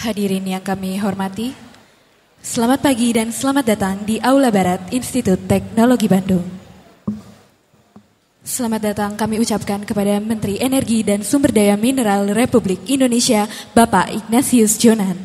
Hadirin yang kami hormati, selamat pagi dan selamat datang di Aula Barat Institut Teknologi Bandung. Selamat datang kami ucapkan kepada Menteri Energi dan Sumber Daya Mineral Republik Indonesia, Bapak Ignatius Jonan.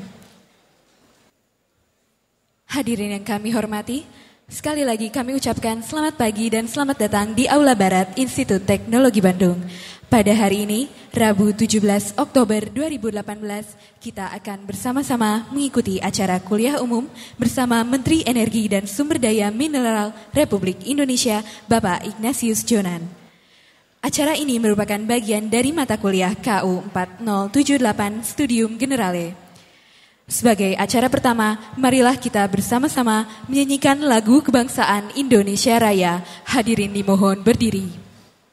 Hadirin yang kami hormati, sekali lagi kami ucapkan selamat pagi dan selamat datang di Aula Barat Institut Teknologi Bandung. Pada hari ini, Rabu 17 Oktober 2018, kita akan bersama-sama mengikuti acara kuliah umum bersama Menteri Energi dan Sumber Daya Mineral Republik Indonesia, Bapak Ignatius Jonan. Acara ini merupakan bagian dari mata kuliah KU 4078 Studium Generale. Sebagai acara pertama, marilah kita bersama-sama menyanyikan lagu kebangsaan Indonesia Raya. Hadirin dimohon berdiri.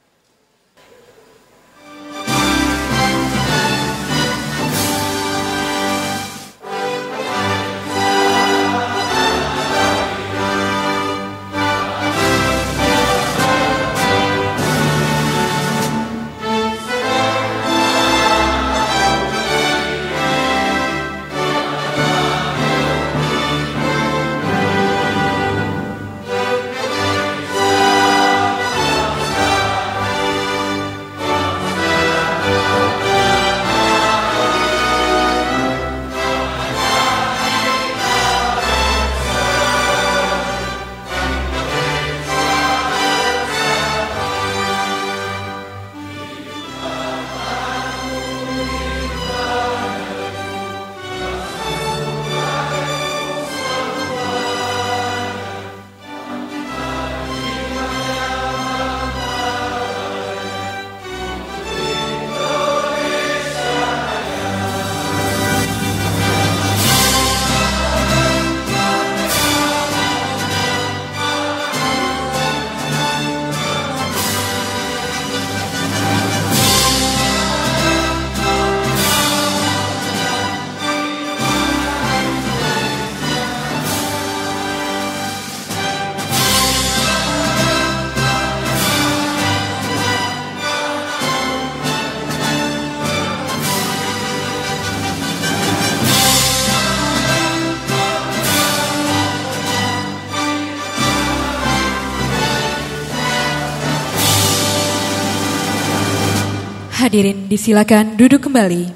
Hadirin disilakan duduk kembali.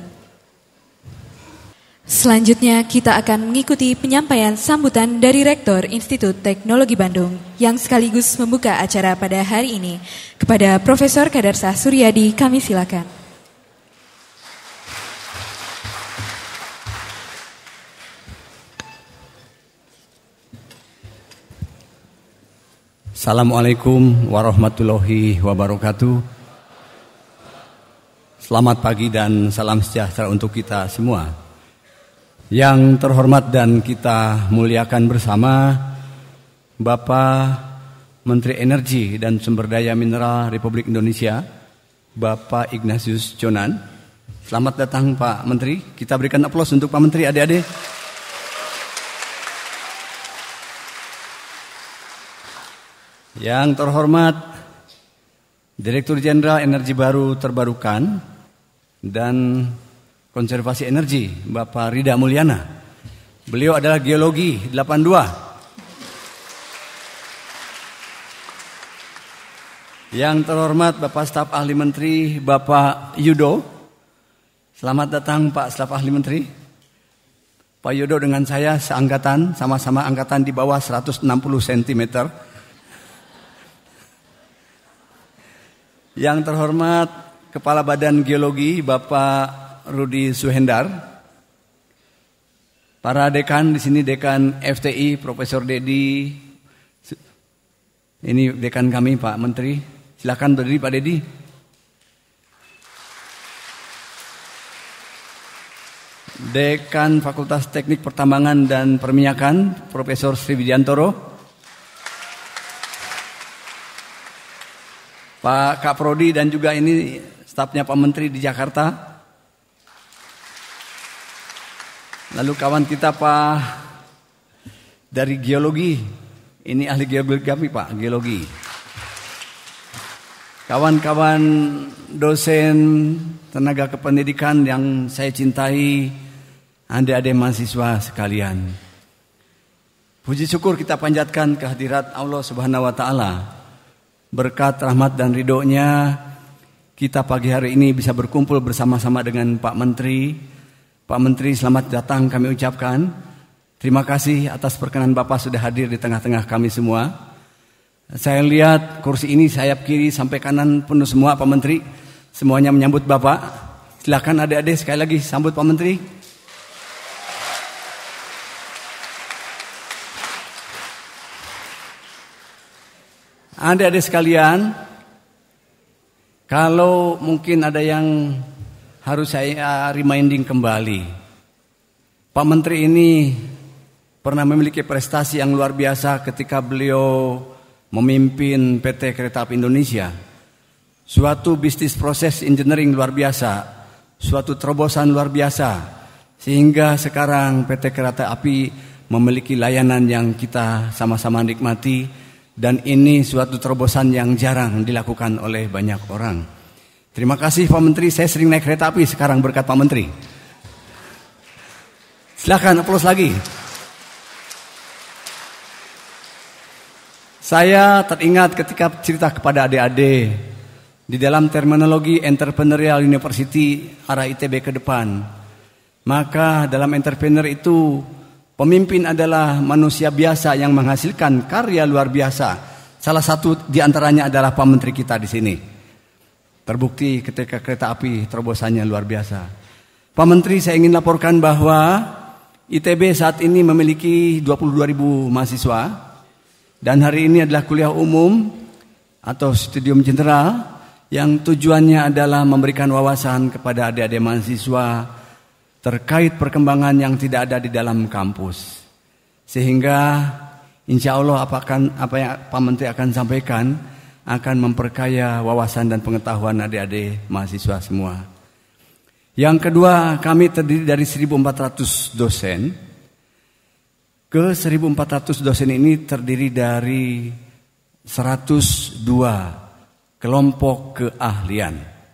Selanjutnya kita akan mengikuti penyampaian sambutan dari Rektor Institut Teknologi Bandung yang sekaligus membuka acara pada hari ini. Kepada Profesor Kadarsah Suryadi kami silakan. Assalamualaikum warahmatullahi wabarakatuh. Selamat pagi dan salam sejahtera untuk kita semua. Yang terhormat dan kita muliakan bersama Bapak Menteri Energi dan Sumber Daya Mineral Republik Indonesia, Bapak Ignatius Jonan. Selamat datang Pak Menteri. Kita berikan aplaus untuk Pak Menteri, adik-adik. Yang terhormat Direktur Jenderal Energi Baru Terbarukan dan Konservasi Energi, Bapak Rida Mulyana. Beliau adalah Geologi 82. Yang terhormat Bapak Staf Ahli Menteri, Bapak Yudo. Selamat datang Pak Staf Ahli Menteri. Pak Yudo dengan saya seangkatan, sama-sama angkatan di bawah 160 cm. Yang terhormat Kepala Badan Geologi Bapak Rudi Suhendar. Para dekan di sini, Dekan FTI Profesor Dedi. Ini dekan kami Pak Menteri. Silakan berdiri Pak Dedi. Dekan Fakultas Teknik Pertambangan dan Perminyakan Profesor Sri Widiantoro. Pak Kaprodi dan juga ini stafnya Pak Menteri di Jakarta. Lalu kawan kita Pak dari Geologi. Ini ahli geologi kami Pak, Geologi. Kawan-kawan dosen tenaga kependidikan yang saya cintai, adik-adik mahasiswa sekalian. Puji syukur kita panjatkan kehadirat Allah Subhanahu wa Ta'ala. Berkat rahmat dan ridho-Nya, kita pagi hari ini bisa berkumpul bersama-sama dengan Pak Menteri. Pak Menteri, selamat datang kami ucapkan. Terima kasih atas perkenan Bapak sudah hadir di tengah-tengah kami semua. Saya lihat kursi ini sayap kiri sampai kanan penuh semua Pak Menteri. Semuanya menyambut Bapak. Silakan adik-adik sekali lagi sambut Pak Menteri. Adik-adik sekalian, kalau mungkin ada yang harus saya reminding kembali. Pak Menteri ini pernah memiliki prestasi yang luar biasa ketika beliau memimpin PT Kereta Api Indonesia. Suatu bisnis proses engineering luar biasa, suatu terobosan luar biasa, sehingga sekarang PT Kereta Api memiliki layanan yang kita sama-sama nikmati, dan ini suatu terobosan yang jarang dilakukan oleh banyak orang. Terima kasih Pak Menteri, saya sering naik kereta api sekarang berkat Pak Menteri. Silakan aplaus lagi. Saya teringat ketika cerita kepada adik-adik di dalam terminologi entrepreneurial university arah ITB ke depan. Maka dalam entrepreneur itu pemimpin adalah manusia biasa yang menghasilkan karya luar biasa. Salah satu di antaranya adalah Pak Menteri kita di sini. Terbukti ketika kereta api terobosannya luar biasa. Pak Menteri, saya ingin laporkan bahwa ITB saat ini memiliki 22.000 mahasiswa. Dan hari ini adalah kuliah umum atau studium general yang tujuannya adalah memberikan wawasan kepada adik-adik mahasiswa terkait perkembangan yang tidak ada di dalam kampus. Sehingga insya Allah apa yang Pak Menteri akan sampaikan akan memperkaya wawasan dan pengetahuan adik-adik mahasiswa semua. Yang kedua, kami terdiri dari 1.400 dosen. Ke 1.400 dosen ini terdiri dari 102 kelompok keahlian.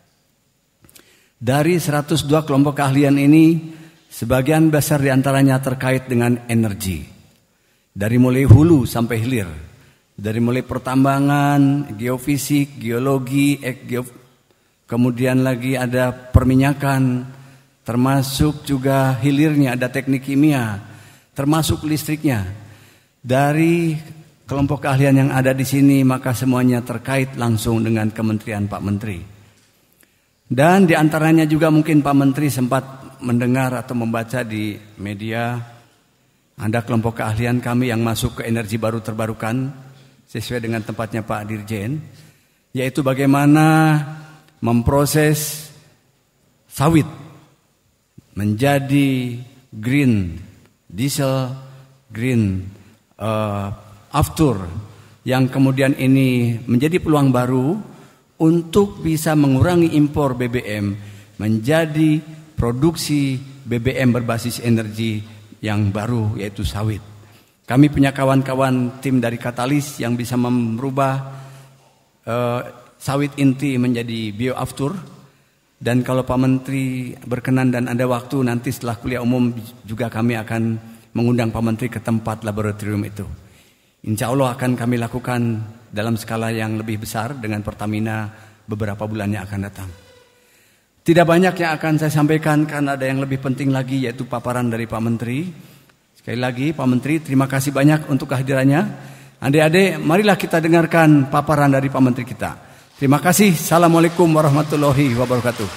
Dari 102 kelompok keahlian ini, sebagian besar diantaranya terkait dengan energi. Dari mulai hulu sampai hilir. Dari mulai pertambangan, geofisik, geologi, kemudian lagi ada perminyakan, termasuk juga hilirnya ada teknik kimia, termasuk listriknya. Dari kelompok keahlian yang ada di sini, maka semuanya terkait langsung dengan Kementerian Pak Menteri. Dan di antaranya juga mungkin Pak Menteri sempat mendengar atau membaca di media, ada kelompok keahlian kami yang masuk ke energi baru terbarukan, sesuai dengan tempatnya Pak Dirjen, yaitu bagaimana memproses sawit menjadi green diesel, green aftur, yang kemudian ini menjadi peluang baru untuk bisa mengurangi impor BBM menjadi produksi BBM berbasis energi yang baru, yaitu sawit. Kami punya kawan-kawan tim dari Katalis yang bisa merubah sawit inti menjadi bioaftur. Dan kalau Pak Menteri berkenan dan ada waktu, nanti setelah kuliah umum juga kami akan mengundang Pak Menteri ke tempat laboratorium itu. Insya Allah akan kami lakukan dalam skala yang lebih besar dengan Pertamina beberapa bulan yang akan datang. Tidak banyak yang akan saya sampaikan karena ada yang lebih penting lagi, yaitu paparan dari Pak Menteri. Sekali lagi Pak Menteri, terima kasih banyak untuk kehadirannya. Adik-adik, marilah kita dengarkan paparan dari Pak Menteri kita. Terima kasih. Assalamualaikum warahmatullahi wabarakatuh.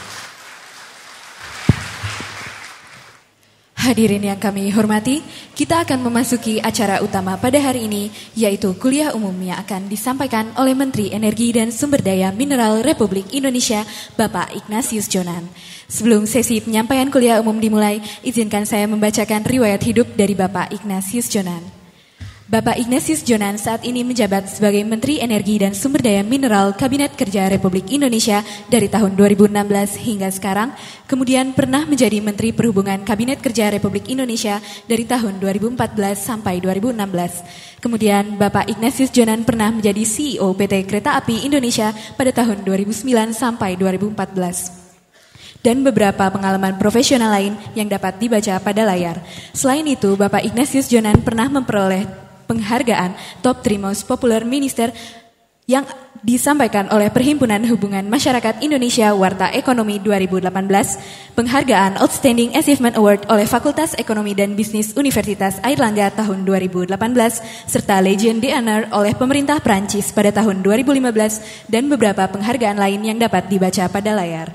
Hadirin yang kami hormati, kita akan memasuki acara utama pada hari ini, yaitu kuliah umum yang akan disampaikan oleh Menteri Energi dan Sumber Daya Mineral Republik Indonesia, Bapak Ignatius Jonan. Sebelum sesi penyampaian kuliah umum dimulai, izinkan saya membacakan riwayat hidup dari Bapak Ignatius Jonan. Bapak Ignatius Jonan saat ini menjabat sebagai Menteri Energi dan Sumber Daya Mineral Kabinet Kerja Republik Indonesia dari tahun 2016 hingga sekarang, kemudian pernah menjadi Menteri Perhubungan Kabinet Kerja Republik Indonesia dari tahun 2014 sampai 2016. Kemudian Bapak Ignatius Jonan pernah menjadi CEO PT Kereta Api Indonesia pada tahun 2009 sampai 2014. dan beberapa pengalaman profesional lain yang dapat dibaca pada layar. Selain itu, Bapak Ignatius Jonan pernah memperoleh penghargaan Top 3 Most Popular Minister yang disampaikan oleh Perhimpunan Hubungan Masyarakat Indonesia Warta Ekonomi 2018, penghargaan Outstanding Achievement Award oleh Fakultas Ekonomi dan Bisnis Universitas Airlangga tahun 2018, serta Legion d'Honneur oleh pemerintah Prancis pada tahun 2015, dan beberapa penghargaan lain yang dapat dibaca pada layar.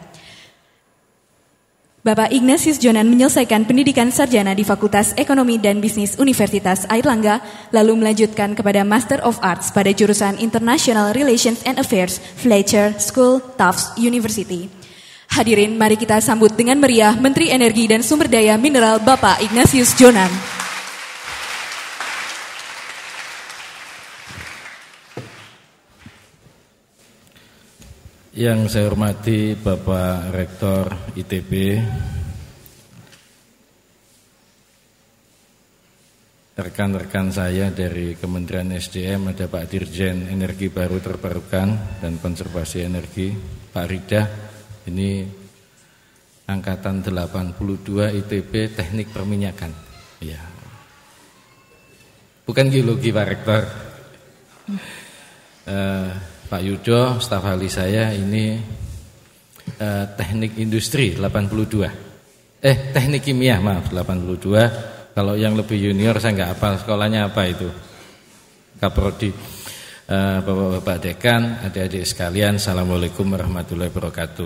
Bapak Ignatius Jonan menyelesaikan pendidikan sarjana di Fakultas Ekonomi dan Bisnis Universitas Airlangga, lalu melanjutkan kepada Master of Arts pada jurusan International Relations and Affairs, Fletcher School, Tufts University. Hadirin, mari kita sambut dengan meriah Menteri Energi dan Sumber Daya Mineral Bapak Ignatius Jonan. Yang saya hormati Bapak Rektor ITB, rekan-rekan saya dari Kementerian SDM, ada Pak Dirjen Energi Baru Terbarukan dan Konservasi Energi, Pak Rida, ini angkatan 82 ITB Teknik Perminyakan. Ya. Bukan geologi Pak Rektor. Pak Yudo, staf ahli saya ini teknik industri 82. Teknik kimia, maaf, 82. Kalau yang lebih junior saya nggak hafal sekolahnya apa itu. Kaprodi. Bapak-bapak dekan, adik-adik sekalian, assalamualaikum warahmatullahi wabarakatuh.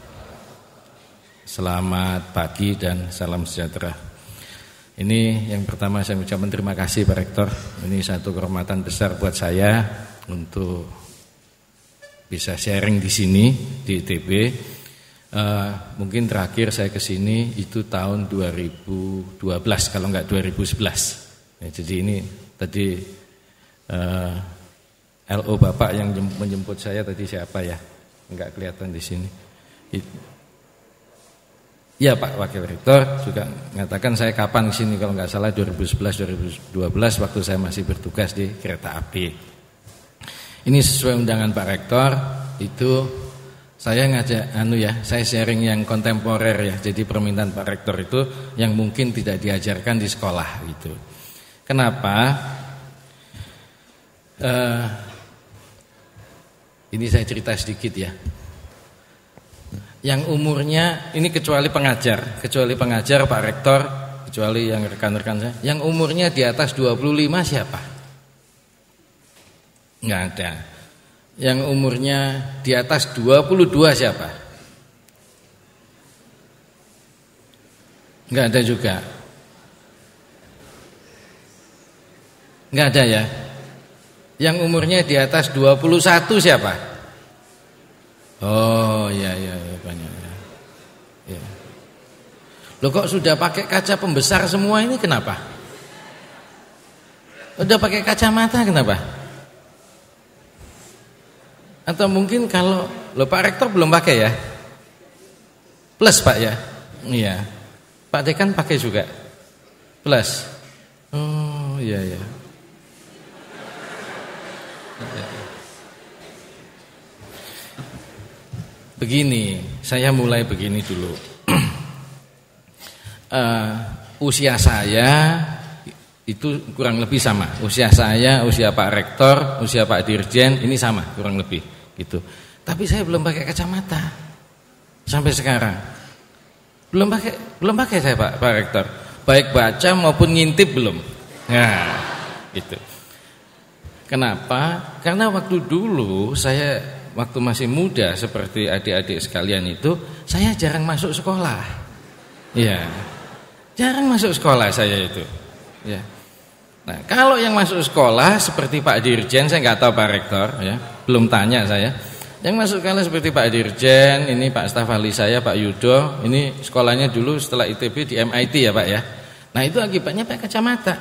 Selamat pagi dan salam sejahtera. Ini yang pertama saya ucapkan terima kasih Pak Rektor. Ini satu kehormatan besar buat saya untuk bisa sharing di sini di ITB. Mungkin terakhir saya ke sini itu tahun 2012 kalau enggak 2011. Ya, jadi ini tadi LO Bapak yang menjemput saya tadi siapa ya? Enggak kelihatan di sini. Ya Pak Wakil Rektor juga mengatakan saya kapan ke sini kalau enggak salah 2011 2012 waktu saya masih bertugas di kereta api. Ini sesuai undangan Pak Rektor, itu saya ngajak saya sharing yang kontemporer ya. Jadi permintaan Pak Rektor itu yang mungkin tidak diajarkan di sekolah gitu. Kenapa? Ini saya cerita sedikit ya. Yang umurnya ini kecuali pengajar Pak Rektor, kecuali yang rekan-rekan saya, yang umurnya di atas 25 siapa? Enggak ada. Yang umurnya di atas 22 siapa? Enggak ada juga. Enggak ada ya. Yang umurnya di atas 21 siapa? Oh iya banyak ya. Ya. Loh kok sudah pakai kaca pembesar semua ini kenapa? Udah pakai kacamata kenapa? Atau mungkin kalau Pak Rektor belum pakai ya? Plus Pak ya? Iya. Pak Dekan pakai juga? Plus. Oh iya. Begini, saya mulai begini dulu. Usia saya itu kurang lebih sama. Usia saya, usia Pak Rektor, usia Pak Dirjen ini sama kurang lebih gitu. Tapi saya belum pakai kacamata sampai sekarang. Belum pakai saya Pak Rektor. Baik baca maupun ngintip belum. Nah, gitu. Kenapa? Karena waktu dulu saya waktu masih muda seperti adik-adik sekalian itu, saya jarang masuk sekolah. Ya. Jarang masuk sekolah saya itu. Ya. Nah, kalau yang masuk sekolah seperti Pak Dirjen, saya nggak tahu Pak Rektor, ya, belum tanya saya. Yang masuk sekolah seperti Pak Dirjen, ini Pak staf ahli saya Pak Yudo, ini sekolahnya dulu setelah ITB di MIT ya Pak ya. Nah itu akibatnya pakai kacamata.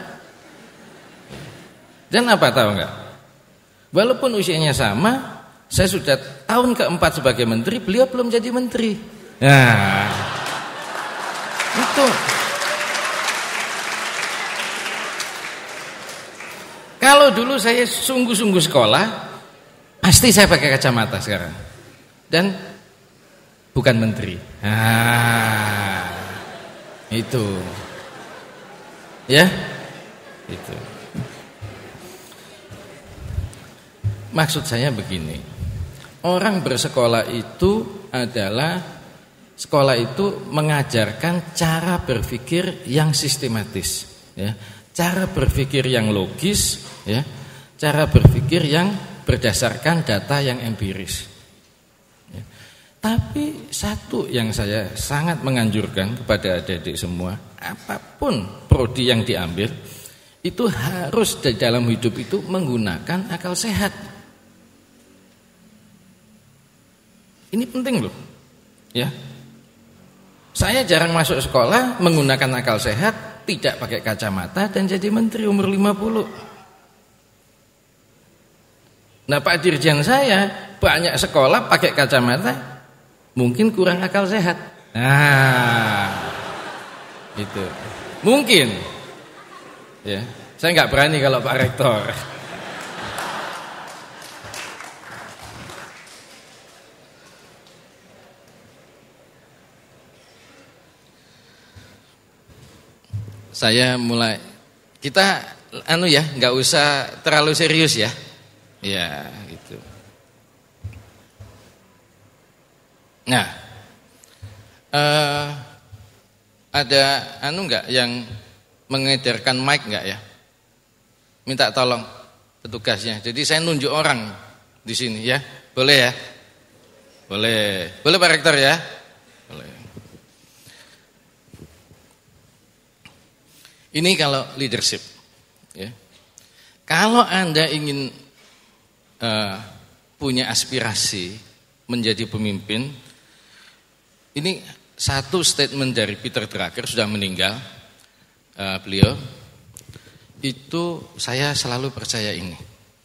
Dan apa tahu nggak? Walaupun usianya sama, saya sudah tahun keempat sebagai menteri, beliau belum jadi menteri. Nah, itu. Kalau dulu saya sungguh-sungguh sekolah, pasti saya pakai kacamata sekarang. Dan bukan menteri. Itu. Ya? Itu. Maksud saya begini. Orang bersekolah itu adalah sekolah itu mengajarkan cara berpikir yang sistematis, ya. Cara berpikir yang logis, ya. Cara berpikir yang berdasarkan data yang empiris. Ya. Tapi satu yang saya sangat menganjurkan kepada adik-adik semua, apapun prodi yang diambil, itu harus di dalam hidup itu menggunakan akal sehat. Ini penting loh, ya. Saya jarang masuk sekolah menggunakan akal sehat, tidak pakai kacamata dan jadi menteri umur 50. Nah, Pak Dirjen saya banyak sekolah pakai kacamata, mungkin kurang akal sehat. Nah, itu mungkin, ya. Saya nggak berani kalau Pak Rektor. Saya mulai, kita nggak usah terlalu serius ya, ya gitu. Nah, ada nggak yang mengedarkan mic nggak ya? Minta tolong petugasnya. Jadi saya nunjuk orang di sini ya, boleh ya? Boleh Pak Rektor ya? Boleh. Ini kalau leadership, ya. Kalau Anda ingin punya aspirasi menjadi pemimpin, ini satu statement dari Peter Drucker, sudah meninggal, beliau itu saya selalu percaya ini.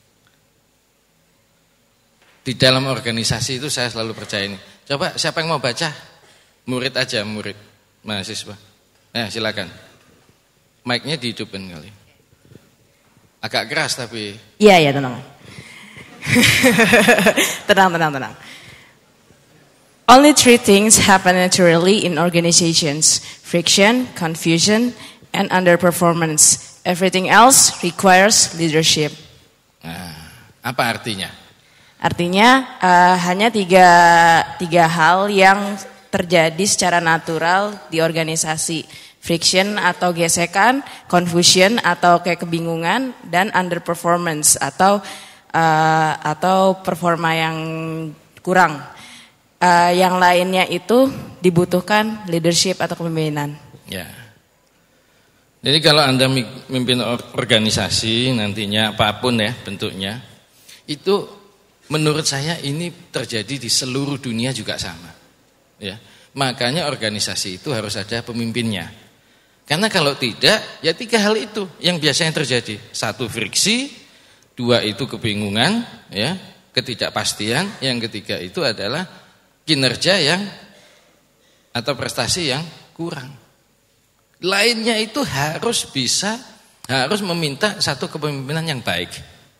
Di dalam organisasi itu saya selalu percaya ini. Coba siapa yang mau baca? Murid aja, murid, mahasiswa. Silakan. Mic-nya dihidupin kali. Agak keras tapi. Iya, tenang. tenang. Only 3 things happen naturally in organizations: friction, confusion, and underperformance. Everything else requires leadership. Nah, apa artinya? Artinya hanya tiga hal yang terjadi secara natural di organisasi. Friction atau gesekan, confusion atau kayak kebingungan, dan underperformance atau performa yang kurang. Yang lainnya itu dibutuhkan leadership atau kepemimpinan. Ya. Jadi kalau Anda memimpin organisasi nantinya apapun ya bentuknya, itu menurut saya ini terjadi di seluruh dunia juga sama. Ya. Makanya organisasi itu harus ada pemimpinnya. Karena kalau tidak, ya 3 hal itu yang biasanya terjadi. 1 friksi, 2 itu kebingungan, ya, ketidakpastian, yang ketiga itu adalah kinerja yang atau prestasi yang kurang. Lainnya itu harus meminta satu kepemimpinan yang baik.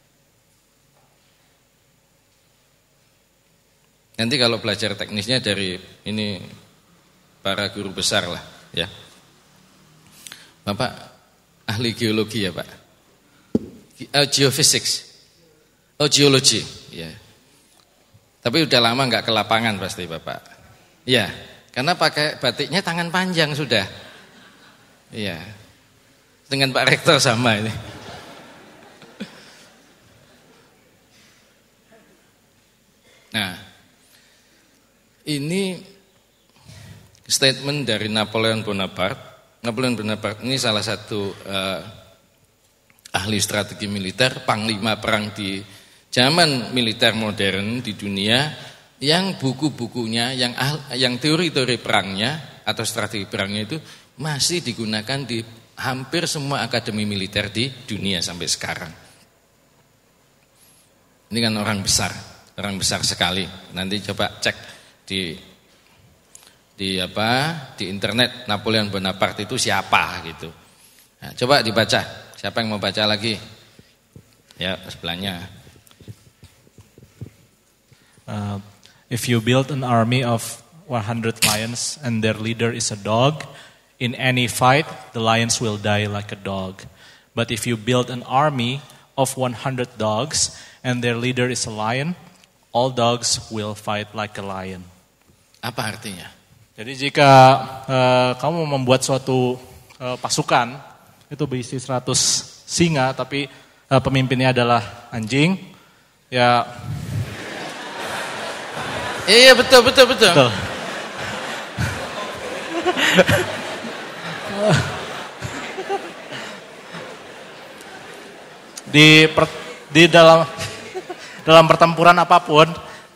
Nanti kalau belajar teknisnya dari ini para guru besar lah, ya. Bapak ahli geologi ya Pak? Geophysics. Geologi, ya. Tapi udah lama nggak ke lapangan pasti Bapak. Ya, karena pakai batiknya tangan panjang sudah. Iya. Dengan Pak Rektor sama ini. Nah, ini statement dari Napoleon Bonaparte. Napoleon Bonaparte ini salah satu ahli strategi militer, panglima perang di zaman militer modern di dunia, yang buku-bukunya, yang teori-teori perangnya atau strategi perangnya itu masih digunakan di hampir semua akademi militer di dunia sampai sekarang. Ini kan orang besar sekali. Nanti coba cek di internet Napoleon Bonaparte itu siapa gitu. Nah, coba dibaca. Siapa yang mau baca lagi? Ya, sebelahnya. If you build an army of 100 lions and their leader is a dog, in any fight, the lions will die like a dog. But if you build an army of 100 dogs and their leader is a lion, all dogs will fight like a lion. Apa artinya? Jadi jika kamu membuat suatu pasukan, itu berisi 100 singa, tapi pemimpinnya adalah anjing, ya... Iya betul. Di dalam pertempuran apapun,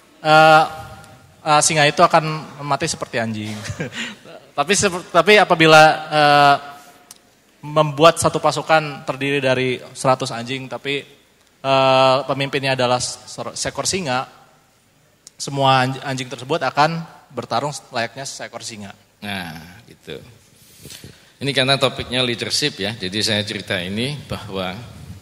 singa itu akan mati seperti anjing. tapi apabila membuat satu pasukan terdiri dari 100 anjing, tapi pemimpinnya adalah seekor singa, semua anjing tersebut akan bertarung layaknya seekor singa. Nah, gitu. Ini karena topiknya leadership ya, jadi saya cerita ini bahwa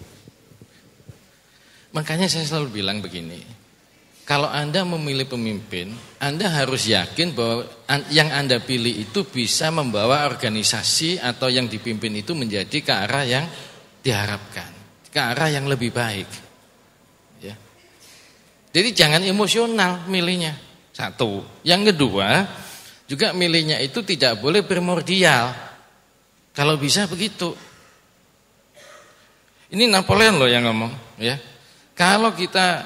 makanya saya selalu bilang begini, kalau Anda memilih pemimpin, Anda harus yakin bahwa yang Anda pilih itu bisa membawa organisasi atau yang dipimpin itu menjadi ke arah yang diharapkan, ke arah yang lebih baik. Ya. Jadi jangan emosional milihnya. Satu. Yang kedua, juga milihnya itu tidak boleh primordial. Kalau bisa begitu. Ini Napoleon loh yang ngomong, ya. Kalau kita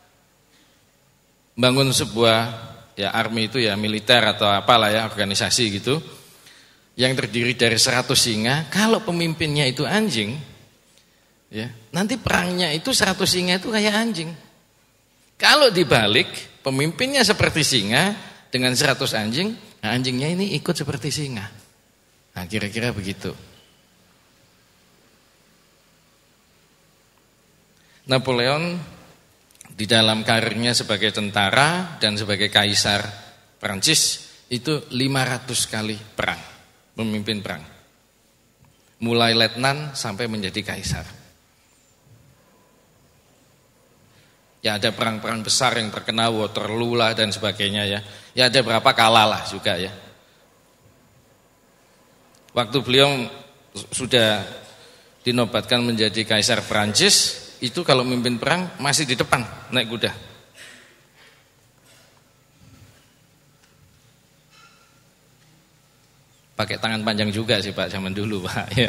bangun sebuah ya army itu ya militer atau apalah ya organisasi gitu yang terdiri dari 100 singa, kalau pemimpinnya itu anjing, ya, nanti perangnya itu 100 singa itu kayak anjing. Kalau dibalik, pemimpinnya seperti singa dengan 100 anjing, nah anjingnya ini ikut seperti singa. Nah, kira-kira begitu. Napoleon di dalam karirnya sebagai tentara dan sebagai kaisar Prancis itu 500 kali perang, memimpin perang. Mulai letnan sampai menjadi kaisar. Ya ada perang-perang besar yang terkenal, Waterloo lah dan sebagainya ya. Ya ada berapa kalah lah juga ya. Waktu beliau sudah dinobatkan menjadi kaisar Prancis, itu kalau memimpin perang masih di depan naik kuda. Pakai tangan panjang juga sih Pak zaman dulu Pak ya.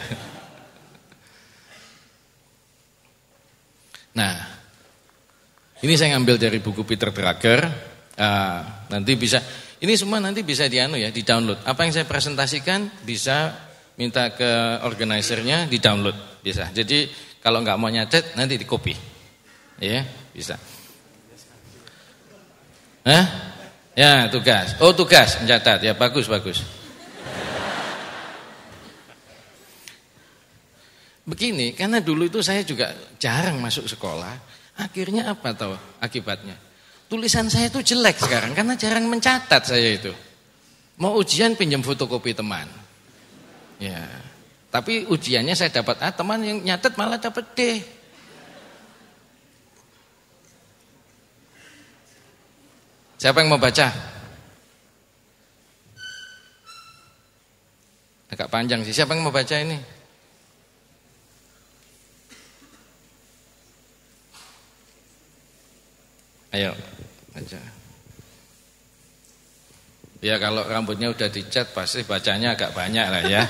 Nah, ini saya ngambil dari buku Peter Drucker. Nanti bisa, ini semua nanti bisa di download. Apa yang saya presentasikan bisa minta ke organisernya di download bisa. Jadi kalau nggak mau nyatet nanti di copy, ya bisa. Ya tugas. Oh tugas mencatat ya bagus. Begini, karena dulu itu saya juga jarang masuk sekolah. Akhirnya apa tahu akibatnya? Tulisan saya itu jelek sekarang karena jarang mencatat saya itu. Mau ujian pinjam fotokopi teman. Ya. Tapi ujiannya saya dapat A, teman yang nyatet malah dapat D. Siapa yang mau baca? Agak panjang sih. Siapa yang mau baca ini? Ayo baca. Ya kalau rambutnya udah dicat pasti bacanya agak banyak lah ya.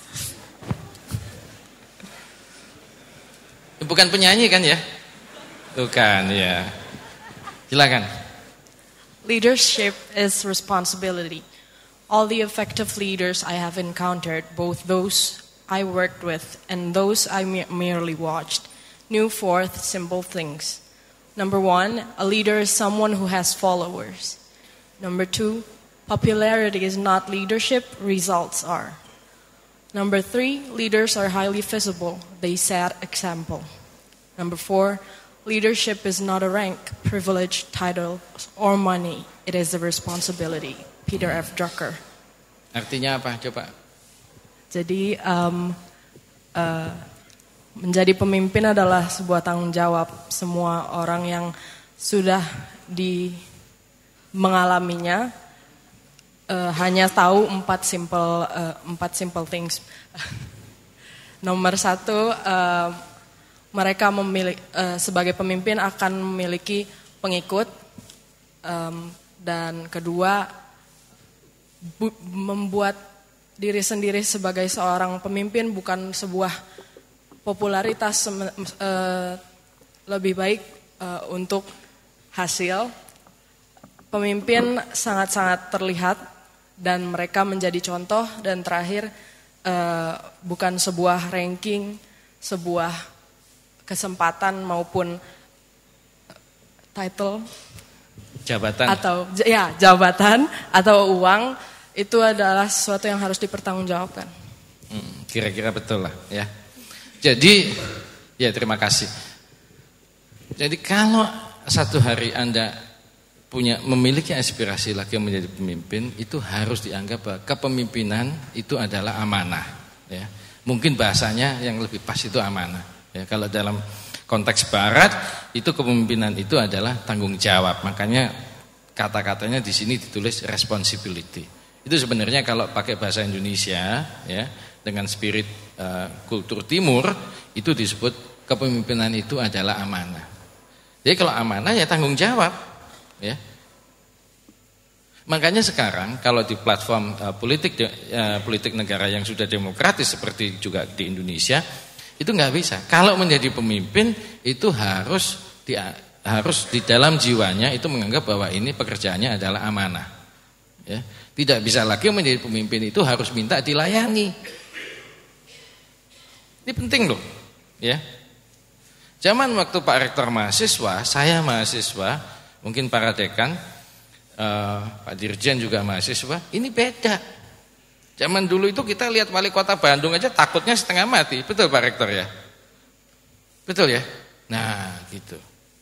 Bukan penyanyi kan ya? Bukan ya. Silakan. Leadership is responsibility. All the effective leaders I have encountered, both those I worked with and those I merely watched, knew four simple things. Number 1, a leader is someone who has followers. Number 2, popularity is not leadership, results are. Number 3, leaders are highly visible, they set example. Number 4, leadership is not a rank, privilege, title, or money. It is a responsibility. Peter F. Drucker. Artinya apa coba? Jadi menjadi pemimpin adalah sebuah tanggung jawab. Semua orang yang sudah mengalaminya hanya tahu 4 simple things. Nomor 1, mereka sebagai pemimpin akan memiliki pengikut, dan kedua, membuat diri sendiri sebagai seorang pemimpin bukan sebuah popularitas, lebih baik untuk hasil. Pemimpin sangat-sangat terlihat dan mereka menjadi contoh, dan terakhir bukan sebuah ranking, sebuah kesempatan maupun title, jabatan atau uang, itu adalah sesuatu yang harus dipertanggungjawabkan. Kira-kira betul lah ya. Jadi ya, terima kasih. Jadi kalau satu hari Anda memiliki aspirasi lagi menjadi pemimpin, itu harus dianggap bahwa kepemimpinan itu adalah amanah ya. Mungkin bahasanya yang lebih pas itu amanah ya. Kalau dalam konteks barat itu kepemimpinan itu adalah tanggung jawab. Makanya kata-katanya di sini ditulis responsibility. Itu sebenarnya kalau pakai bahasa Indonesia ya, dengan spirit kultur timur, itu disebut kepemimpinan itu adalah amanah. Jadi kalau amanah ya tanggung jawab ya. Makanya sekarang kalau di platform politik negara yang sudah demokratis seperti juga di Indonesia, itu nggak bisa. Kalau menjadi pemimpin itu harus di dalam jiwanya itu menganggap bahwa ini pekerjaannya adalah amanah ya. Tidak bisa lagi menjadi pemimpin itu harus minta dilayani. Ini penting loh ya. Zaman waktu Pak Rektor mahasiswa, saya mahasiswa, mungkin para dekan, Pak Dirjen juga mahasiswa, ini beda. Zaman dulu itu kita lihat wali kota Bandung aja takutnya setengah mati. Betul Pak Rektor ya? Betul ya? Nah gitu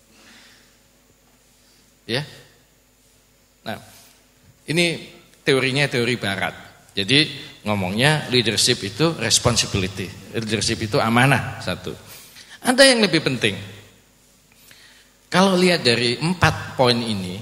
ya. Nah ini teorinya teori barat. Jadi ngomongnya leadership itu responsibility, leadership itu amanah satu. Ada yang lebih penting. Kalau lihat dari 4 poin ini,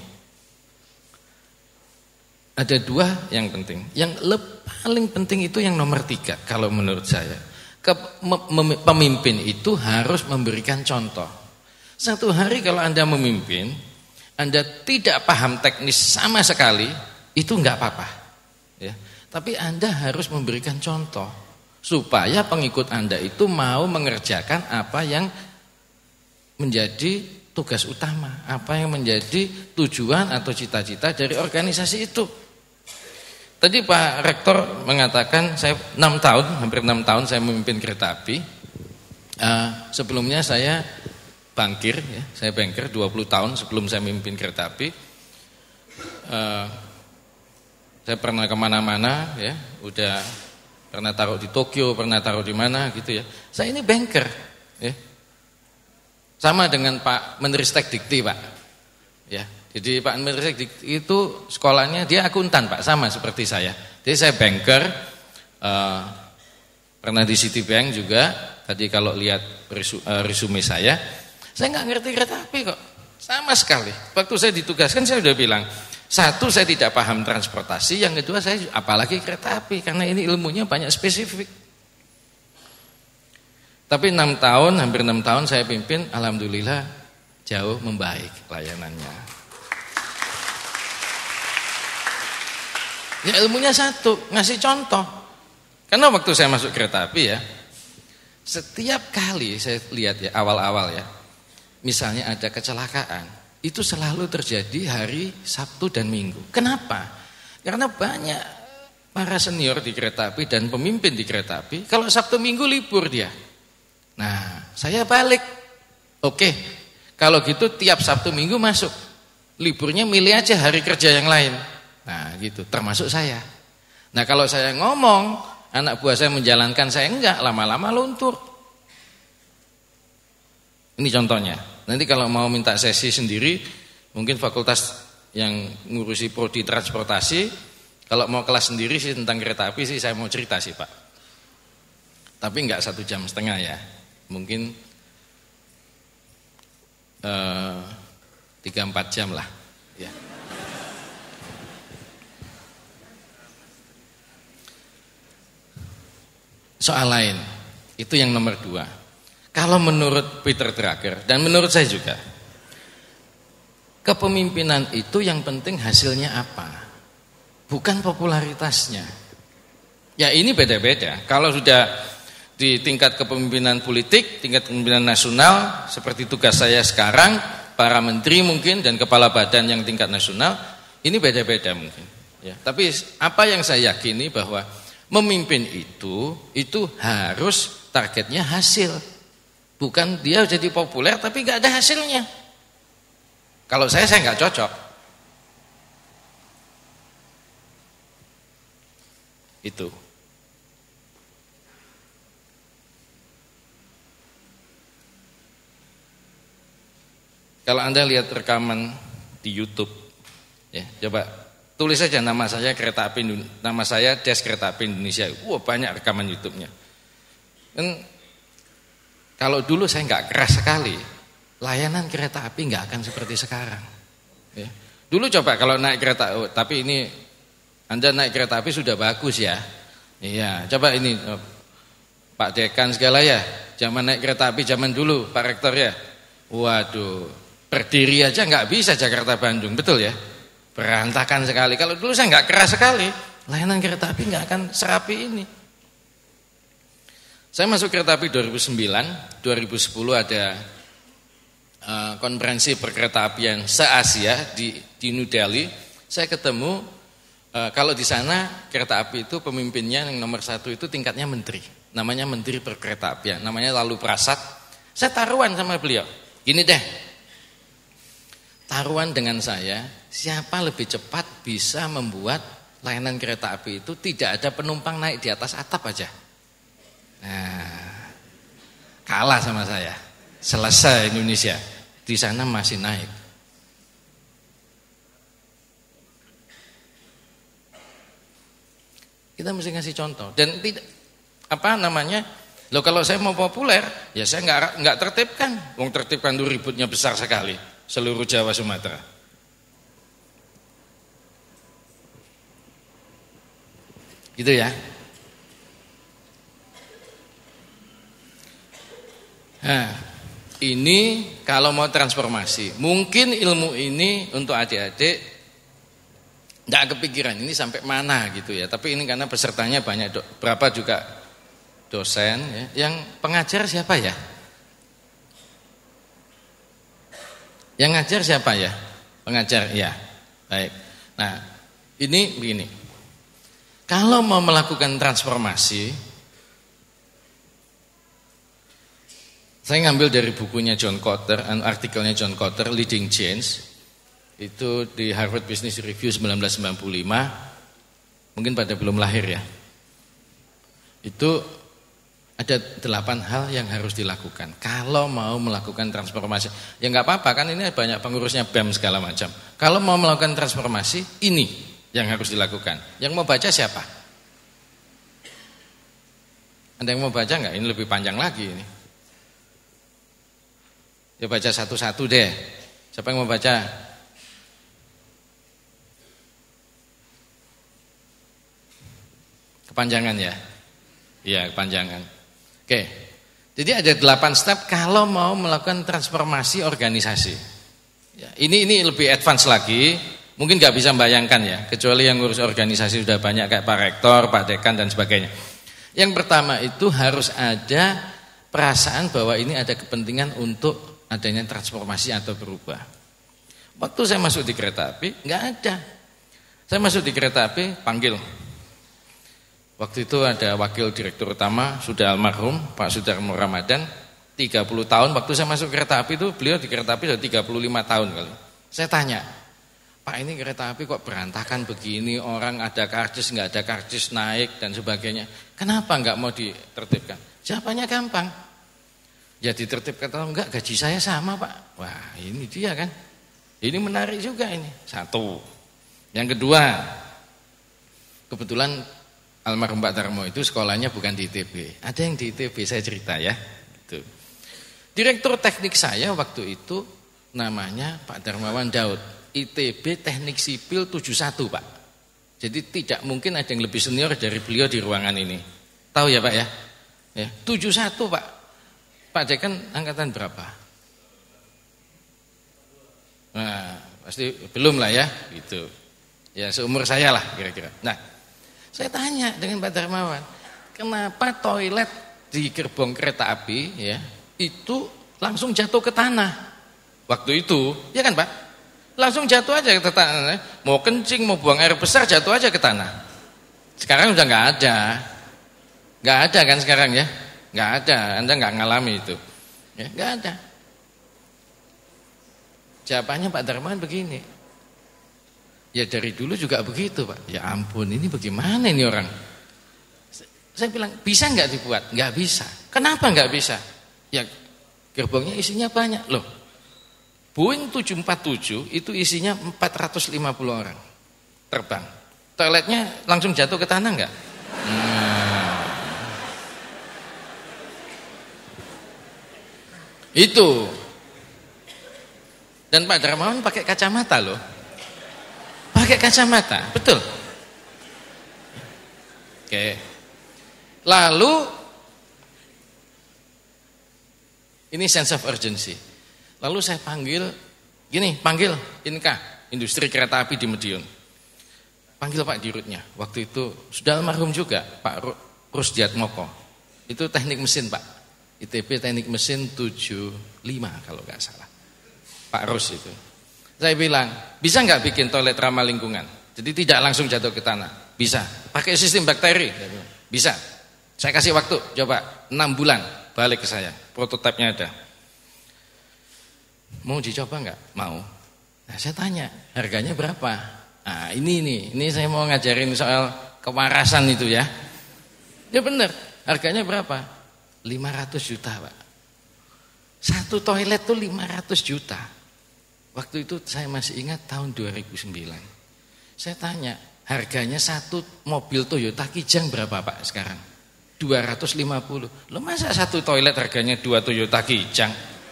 ada 2 yang penting. Yang paling penting itu yang nomor 3 kalau menurut saya. Pemimpin itu harus memberikan contoh. Satu hari kalau Anda memimpin, Anda tidak paham teknis sama sekali, itu enggak apa-apa. Ya. Tapi Anda harus memberikan contoh supaya pengikut Anda itu mau mengerjakan apa yang menjadi tugas utama, apa yang menjadi tujuan atau cita-cita dari organisasi itu. Tadi Pak Rektor mengatakan saya 6 tahun, hampir 6 tahun saya memimpin kereta api. Sebelumnya saya bankir, ya, saya banker 20 tahun sebelum saya memimpin kereta api. Saya pernah kemana-mana, ya, udah pernah taruh di Tokyo, pernah taruh di mana gitu ya. Saya ini banker, ya. Sama dengan Pak Menristek Dikti, Pak. Ya, jadi Pak Menristek Dikti itu sekolahnya dia akuntan, Pak, sama seperti saya. Jadi saya banker, pernah di Citibank juga. Tadi kalau lihat resume saya nggak ngerti kereta api kok, sama sekali. Waktu saya ditugaskan saya udah bilang, satu saya tidak paham transportasi, yang kedua saya apalagi kereta api karena ini ilmunya banyak spesifik. Tapi 6 tahun, hampir 6 tahun saya pimpin, alhamdulillah jauh membaik layanannya. Ya ilmunya satu, ngasih contoh. Karena waktu saya masuk kereta api ya, setiap kali saya lihat ya awal-awal ya, misalnya ada kecelakaan, itu selalu terjadi hari Sabtu dan Minggu. Kenapa? Karena banyak para senior di kereta api dan pemimpin di kereta api, kalau Sabtu Minggu libur dia. Nah, saya balik. Oke, kalau gitu tiap Sabtu Minggu masuk. Liburnya milih aja hari kerja yang lain. Nah, gitu, termasuk saya. Nah, kalau saya ngomong, anak buah saya menjalankan, saya enggak, lama-lama luntur. Ini contohnya. Nanti kalau mau minta sesi sendiri, mungkin fakultas yang ngurusi prodi transportasi, kalau mau kelas sendiri sih tentang kereta api sih saya mau cerita sih Pak. Tapi enggak 1,5 jam ya. Mungkin 3-4 jam lah ya. soal lain. Itu yang nomor 2. Kalau menurut Peter Drucker dan menurut saya juga, kepemimpinan itu yang penting hasilnya apa, bukan popularitasnya. Ya ini beda-beda. Kalau sudah di tingkat kepemimpinan politik, tingkat kepemimpinan nasional, seperti tugas saya sekarang, para menteri mungkin dan kepala badan yang tingkat nasional, ini beda-beda mungkin. Ya, tapi apa yang saya yakini bahwa memimpin itu harus targetnya hasil, bukan dia jadi populer tapi nggak ada hasilnya. Kalau saya nggak cocok. Itu. Kalau Anda lihat rekaman di YouTube, ya coba tulis saja nama saya kereta api, nama saya Des Kereta Api Indonesia. Wah banyak rekaman YouTube-nya. Dan kalau dulu saya nggak keras sekali, layanan kereta api nggak akan seperti sekarang. Ya. Dulu coba kalau naik kereta, tapi ini Anda naik kereta api sudah bagus ya. Iya, coba ini Pak Dekan segala ya, zaman naik kereta api zaman dulu, Pak Rektor ya. Waduh. Berdiri aja nggak bisa Jakarta Bandung, betul ya? Berantakan sekali. Kalau dulu saya nggak keras sekali, layanan kereta api nggak akan serapi ini. Saya masuk kereta api 2009, 2010 ada konferensi perkeretaapian se-Asia di New Delhi. Saya ketemu kalau di sana kereta api itu pemimpinnya yang nomor 1 itu tingkatnya menteri, namanya Menteri Perkeretaapian, namanya Lalu Prasad. Saya taruhan sama beliau, gini deh. Taruhan dengan saya, siapa lebih cepat bisa membuat layanan kereta api itu tidak ada penumpang naik di atas atap aja. Nah, kalah sama saya. Selesai Indonesia. Di sana masih naik. Kita mesti ngasih contoh. Dan tidak loh kalau saya mau populer, ya saya nggak tertibkan. Wong tertibkan itu ributnya besar sekali. Seluruh Jawa Sumatera. Gitu ya. Nah, ini kalau mau transformasi, mungkin ilmu ini untuk adik-adik enggak kepikiran ini sampai mana gitu ya. Tapi ini karena pesertanya banyak, berapa juga dosen ya. Yang pengajar siapa ya? Yang ngajar siapa ya? Pengajar, ya. Baik. Nah, ini begini. Kalau mau melakukan transformasi, saya ngambil dari bukunya John Kotter, artikelnya John Kotter, Leading Change. Itu di Harvard Business Review 1995. Mungkin pada belum lahir ya. Itu ada 8 hal yang harus dilakukan kalau mau melakukan transformasi. Ya nggak apa-apa kan ini banyak pengurusnya BEM segala macam. Kalau mau melakukan transformasi ini yang harus dilakukan. Yang mau baca siapa? Ada yang mau baca nggak? Ini lebih panjang lagi ini. Ya baca satu-satu deh. Siapa yang mau baca? Kepanjangan ya? Iya kepanjangan. Oke, jadi ada 8 step kalau mau melakukan transformasi organisasi. Ya, ini lebih advance lagi, mungkin nggak bisa membayangkan ya, kecuali yang ngurus organisasi sudah banyak kayak Pak Rektor, Pak Dekan dan sebagainya. Yang pertama itu harus ada perasaan bahwa ini ada kepentingan untuk adanya transformasi atau berubah. Waktu saya masuk di kereta api nggak ada. Saya masuk di kereta api panggil. Waktu itu ada wakil direktur utama sudah almarhum Pak Sudarmo Ramadan, 30 tahun waktu saya masuk kereta api itu beliau di kereta api sudah 35 tahun kali. Saya tanya, Pak ini kereta api kok berantakan begini, orang ada karcis nggak ada karcis naik dan sebagainya. Kenapa nggak mau ditertibkan? Jawabannya gampang. Ya ditertibkan atau enggak gaji saya sama Pak. Wah ini dia kan. Ini menarik juga ini. Satu. Yang kedua, kebetulan almarhum Pak Darmo itu sekolahnya bukan di ITB. Ada yang di ITB, saya cerita ya. Gitu. Direktur teknik saya waktu itu namanya Pak Darmawan Daud. ITB Teknik Sipil 71 Pak. Jadi tidak mungkin ada yang lebih senior dari beliau di ruangan ini. Tahu ya Pak ya? Ya, 71 Pak. Pak Dekan angkatan berapa? Nah, pasti belum lah ya, gitu. Ya seumur saya lah kira-kira. Nah, saya tanya dengan Pak Darmawan, kenapa toilet di gerbong kereta api ya itu langsung jatuh ke tanah? Waktu itu, ya kan Pak? Langsung jatuh aja ke tanah. Mau kencing, mau buang air besar jatuh aja ke tanah. Sekarang udah nggak ada. Nggak ada kan sekarang ya? Nggak ada, Anda nggak ngalami itu. Ya, nggak ada. Jawabannya Pak Darmawan begini. Ya dari dulu juga begitu Pak. Ya ampun, ini bagaimana ini orang? Saya bilang, bisa nggak dibuat? Nggak bisa. Kenapa nggak bisa? Ya gerbongnya isinya banyak loh. Boeing 747 itu isinya 450 orang terbang. Toiletnya langsung jatuh ke tanah nggak? Itu. Dan Pak Darmawan pakai kacamata loh. Pakai kacamata, betul. Oke. Lalu ini sense of urgency. Lalu saya panggil Inka, industri kereta api di Madiun. Panggil Pak Dirutnya. Waktu itu sudah almarhum juga, Pak Rusdiat Moko. Itu teknik mesin Pak. ITB teknik mesin 75 kalau nggak salah. Pak Rus itu. Saya bilang, bisa nggak bikin toilet ramah lingkungan? Jadi tidak langsung jatuh ke tanah. Bisa. Pakai sistem bakteri. Bisa. Saya kasih waktu, coba 6 bulan balik ke saya. Prototipenya ada. Mau dicoba nggak? Mau. Nah, saya tanya, harganya berapa? Nah, ini saya mau ngajarin soal kewarasan itu ya. Ya benar, harganya berapa? 500 juta Pak. Satu toilet tuh 500 juta. Waktu itu saya masih ingat tahun 2009. Saya tanya, harganya satu mobil Toyota Kijang berapa Pak sekarang? 250. Loh masa satu toilet harganya 2 Toyota Kijang?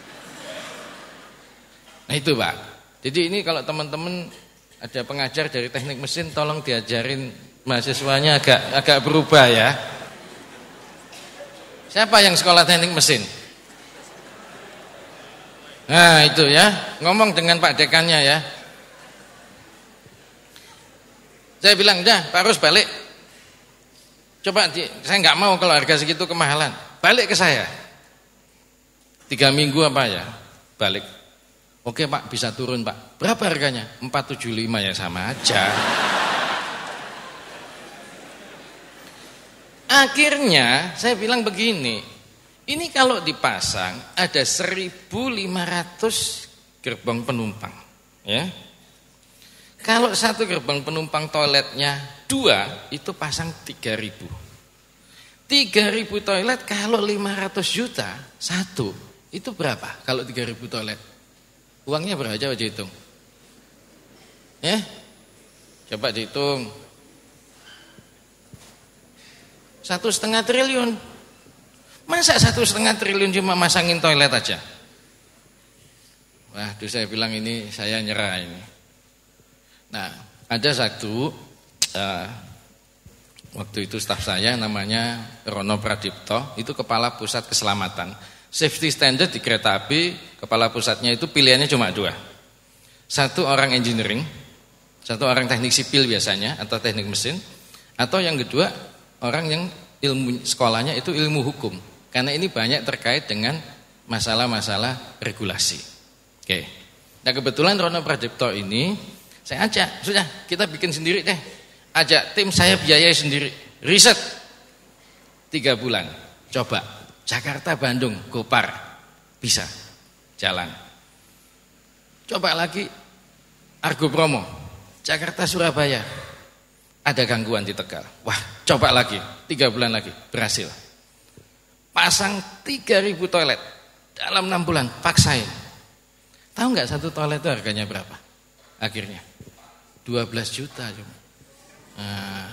Nah itu Pak. Jadi ini kalau teman-teman ada pengajar dari teknik mesin, tolong diajarin mahasiswanya agak berubah ya. Siapa yang sekolah teknik mesin? Nah itu ya, ngomong dengan Pak Dekannya ya. Saya bilang, dah Pak Rus balik. Coba, saya nggak mau kalau harga segitu kemahalan. Balik ke saya. 3 minggu apa ya, balik. Oke Pak, bisa turun Pak. Berapa harganya? 475 ya, sama aja. Akhirnya saya bilang begini, ini kalau dipasang ada 1.500 gerbong penumpang, ya. Kalau satu gerbong penumpang toiletnya 2, itu pasang 3.000. 3.000 toilet kalau 500 juta satu, itu berapa? Kalau 3.000 toilet, uangnya berapa? Coba dihitung, ya. Coba dihitung. 1,5 triliun. Masa 1,5 triliun cuma masangin toilet aja? Waduh, saya bilang ini saya nyerah ini. Nah, ada satu waktu itu staf saya namanya Rono Pradipto, itu kepala pusat keselamatan. Safety standard di kereta api, kepala pusatnya itu pilihannya cuma 2. Satu orang engineering, satu orang teknik sipil biasanya atau teknik mesin, atau yang kedua orang yang ilmu sekolahnya itu ilmu hukum, karena ini banyak terkait dengan masalah-masalah regulasi. Oke. Nah kebetulan Rono Pradipto ini saya ajak, sudah kita bikin sendiri deh, ajak tim saya biayai sendiri, riset 3 bulan, coba Jakarta Bandung Gopar bisa jalan. Coba lagi Argo Bromo Jakarta Surabaya, ada gangguan di Tegal. Wah, coba lagi, 3 bulan lagi, berhasil. Pasang 3.000 toilet dalam 6 bulan, paksain. Tahu nggak satu toilet itu harganya berapa? Akhirnya 12 juta cuma. Nah,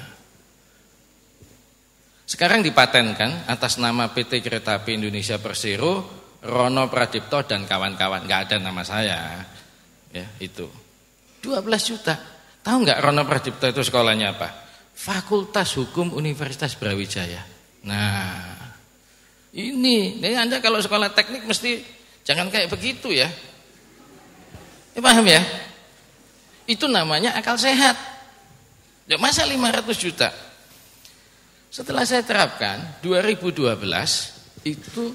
sekarang dipatenkan atas nama PT Kereta Api Indonesia Persero, Rono Pradipto dan kawan-kawan. Nggak ada nama saya, ya itu. 12 juta. Tahu nggak Rono Pradipto itu sekolahnya apa? Fakultas Hukum Universitas Brawijaya. Nah, Ini Anda kalau sekolah teknik mesti jangan kayak begitu ya. Paham ya? Itu namanya akal sehat. Ya, masa 500 juta? Setelah saya terapkan 2012 itu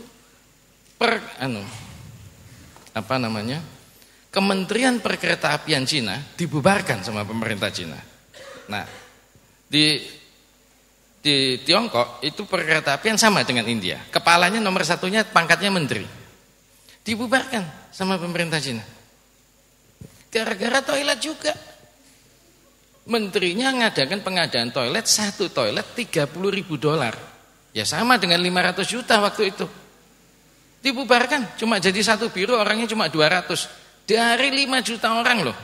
Kementerian Perkeretaapian Cina dibubarkan sama pemerintah Cina. Nah, di Tiongkok itu perkeretaapian sama dengan India. Kepalanya nomor satunya pangkatnya menteri. Dibubarkan sama pemerintah Cina. Gara-gara toilet juga. Menterinya ngadakan pengadaan toilet, satu toilet $30.000. Ya sama dengan 500 juta waktu itu. Dibubarkan, cuma jadi satu biro orangnya cuma 200. Dari 5 juta orang loh.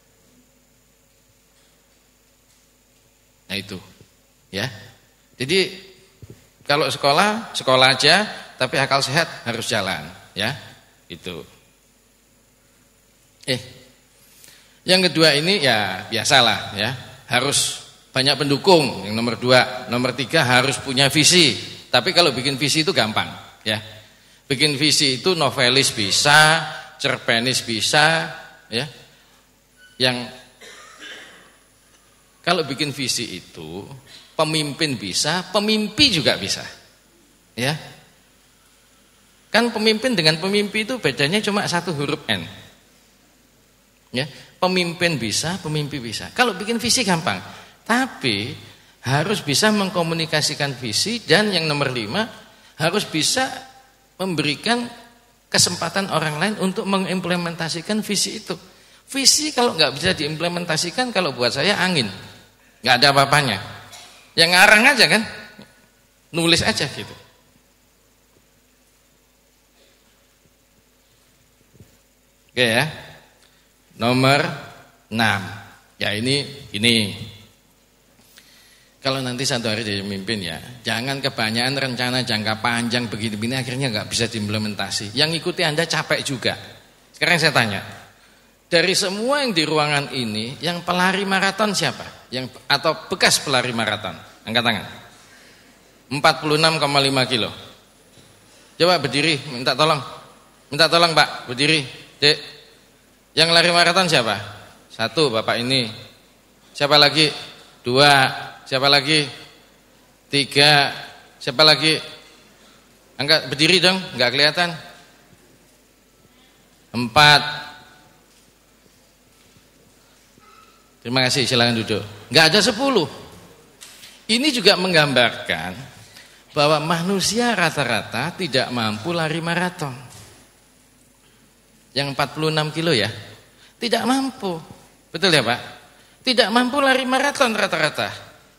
Nah itu. Ya. Jadi kalau sekolah aja, tapi akal sehat harus jalan, ya. Itu. Yang kedua ini ya biasalah ya, harus banyak pendukung. Yang nomor 2, nomor 3 harus punya visi. Tapi kalau bikin visi itu gampang, ya. Bikin visi itu novelis bisa, cerpenis bisa, ya. Yang kalau bikin visi itu pemimpin bisa, pemimpi juga bisa. Ya. Kan pemimpin dengan pemimpi itu bedanya cuma satu huruf N. Ya. Pemimpin bisa, pemimpi bisa. Kalau bikin visi gampang, tapi harus bisa mengkomunikasikan visi, dan yang nomor 5 harus bisa memberikan kesempatan orang lain untuk mengimplementasikan visi itu. Visi kalau nggak bisa diimplementasikan, kalau buat saya angin, nggak ada apa-apanya. Yang ngarang aja kan, nulis aja gitu. Oke ya. Nomor 6. Ya ini. Kalau nanti satu hari jadi pemimpin ya, jangan kebanyakan rencana jangka panjang begini-begini akhirnya nggak bisa diimplementasi. Yang ikuti Anda capek juga. Sekarang saya tanya, dari semua yang di ruangan ini, yang pelari maraton siapa? Atau bekas pelari maraton? Angkat tangan. 46,5 kilo. Coba berdiri, minta tolong. Minta tolong Pak, berdiri. Dek. Yang lari maraton siapa? 1, Bapak ini. Siapa lagi? 2. Siapa lagi? 3. Siapa lagi? Angkat berdiri dong, nggak kelihatan. 4. Terima kasih, silakan duduk. Nggak ada 10. Ini juga menggambarkan bahwa manusia rata-rata tidak mampu lari maraton. Yang 46 kilo ya, tidak mampu. Betul ya Pak? Tidak mampu lari maraton rata-rata.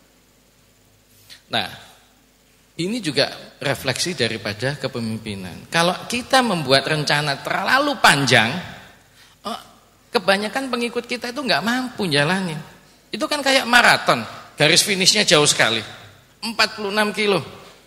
Nah, ini juga refleksi daripada kepemimpinan. Kalau kita membuat rencana terlalu panjang, kebanyakan pengikut kita itu nggak mampu jalanin. Itu kan kayak maraton, garis finishnya jauh sekali, 46 kilo.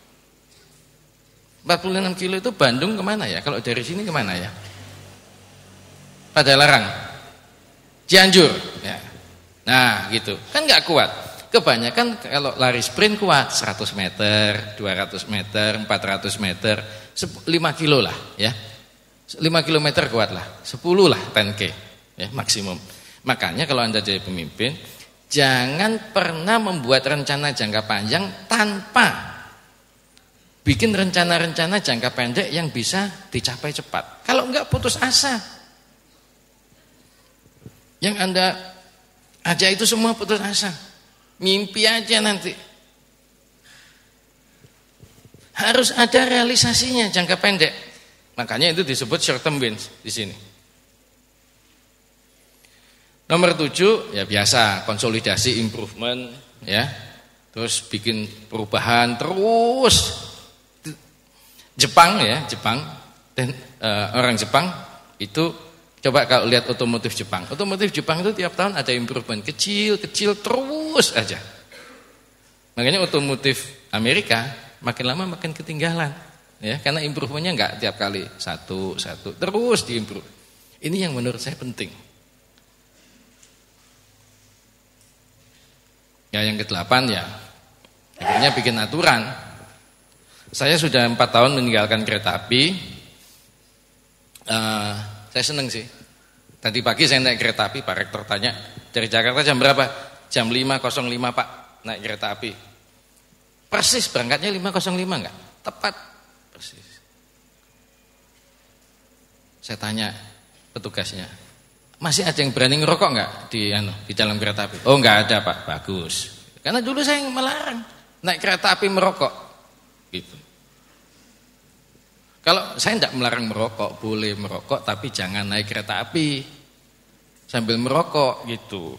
46 kilo itu Bandung kemana ya? Kalau dari sini kemana ya? Padalarang, Cianjur, ya. Nah gitu, kan nggak kuat. Kebanyakan kalau lari sprint kuat 100 meter, 200 meter, 400 meter, 5 kilo lah ya. 5 kilometer kuat lah, 10 lah 10K ya, maksimum. Makanya kalau Anda jadi pemimpin, jangan pernah membuat rencana jangka panjang tanpa bikin rencana-rencana jangka pendek yang bisa dicapai cepat. Kalau enggak putus asa. Yang Anda aja itu semua putus asa. Mimpi aja nanti. Harus ada realisasinya jangka pendek. Makanya itu disebut short term wins di sini. Nomor 7 ya biasa, konsolidasi improvement ya. Terus bikin perubahan terus. Jepang dan orang Jepang itu coba kalau lihat otomotif Jepang. Otomotif Jepang itu tiap tahun ada improvement kecil-kecil terus aja. Makanya otomotif Amerika makin lama makin ketinggalan, ya, karena improvementnya enggak tiap kali satu terus diimprove. Ini yang menurut saya penting. Ya yang ke-8 ya, akhirnya bikin aturan. Saya sudah 4 tahun meninggalkan kereta api. Saya seneng sih. Tadi pagi saya naik kereta api, Pak Rektor tanya, dari Jakarta jam berapa? Jam 5.05 Pak, naik kereta api. Persis berangkatnya 5.05 enggak? Tepat, persis. Saya tanya petugasnya, masih ada yang berani ngerokok enggak di dalam kereta api? Oh enggak ada Pak, bagus. Karena dulu saya melarang naik kereta api merokok, gitu. Kalau saya tidak melarang merokok, boleh merokok, tapi jangan naik kereta api sambil merokok, gitu.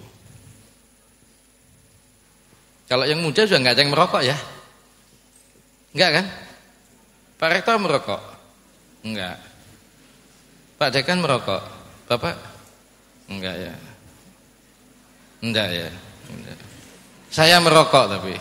Kalau yang muda juga nggak ada yang merokok ya, enggak kan? Pak Rektor merokok, enggak. Pak Dekan merokok, Bapak, enggak ya, enggak ya, enggak. Saya merokok tapi,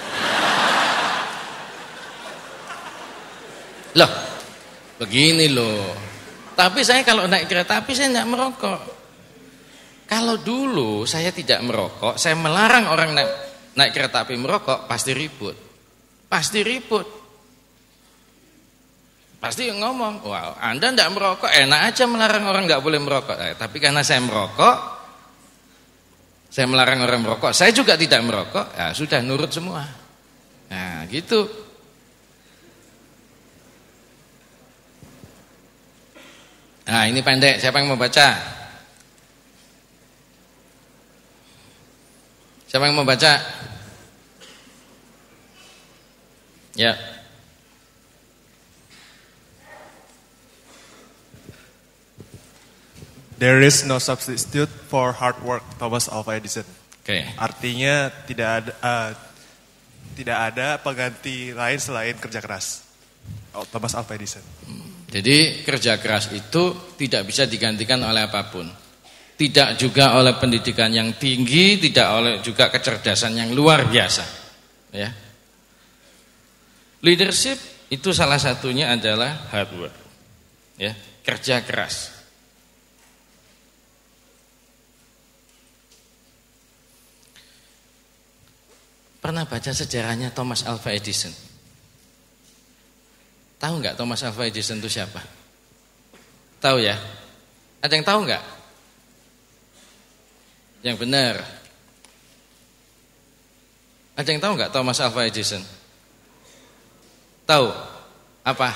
loh. Begini loh. Tapi saya kalau naik kereta api saya tidak merokok. Kalau dulu saya tidak merokok, saya melarang orang naik kereta api merokok, pasti ribut. Pasti ribut. Pasti ngomong, "Wow, Anda tidak merokok, enak aja melarang orang nggak boleh merokok." Tapi karena saya merokok, saya melarang orang merokok, saya juga tidak merokok, ya sudah nurut semua. Nah, gitu. Nah, ini pendek, siapa yang mau baca? Siapa yang mau baca? Ya. There is no substitute for hard work, Thomas Alva Edison. Oke. Artinya tidak ada pengganti lain selain kerja keras. Thomas Alva Edison. Jadi kerja keras itu tidak bisa digantikan oleh apapun. Tidak juga oleh pendidikan yang tinggi, tidak oleh juga kecerdasan yang luar biasa. Ya. Leadership itu salah satunya adalah hard work. Ya, kerja keras. Pernah baca sejarahnya Thomas Alva Edison? Tahu nggak Thomas Alva Edison itu siapa? Tahu ya? Ada yang tahu nggak? Yang benar. Ada yang tahu nggak Thomas Alva Edison? Tahu? Apa?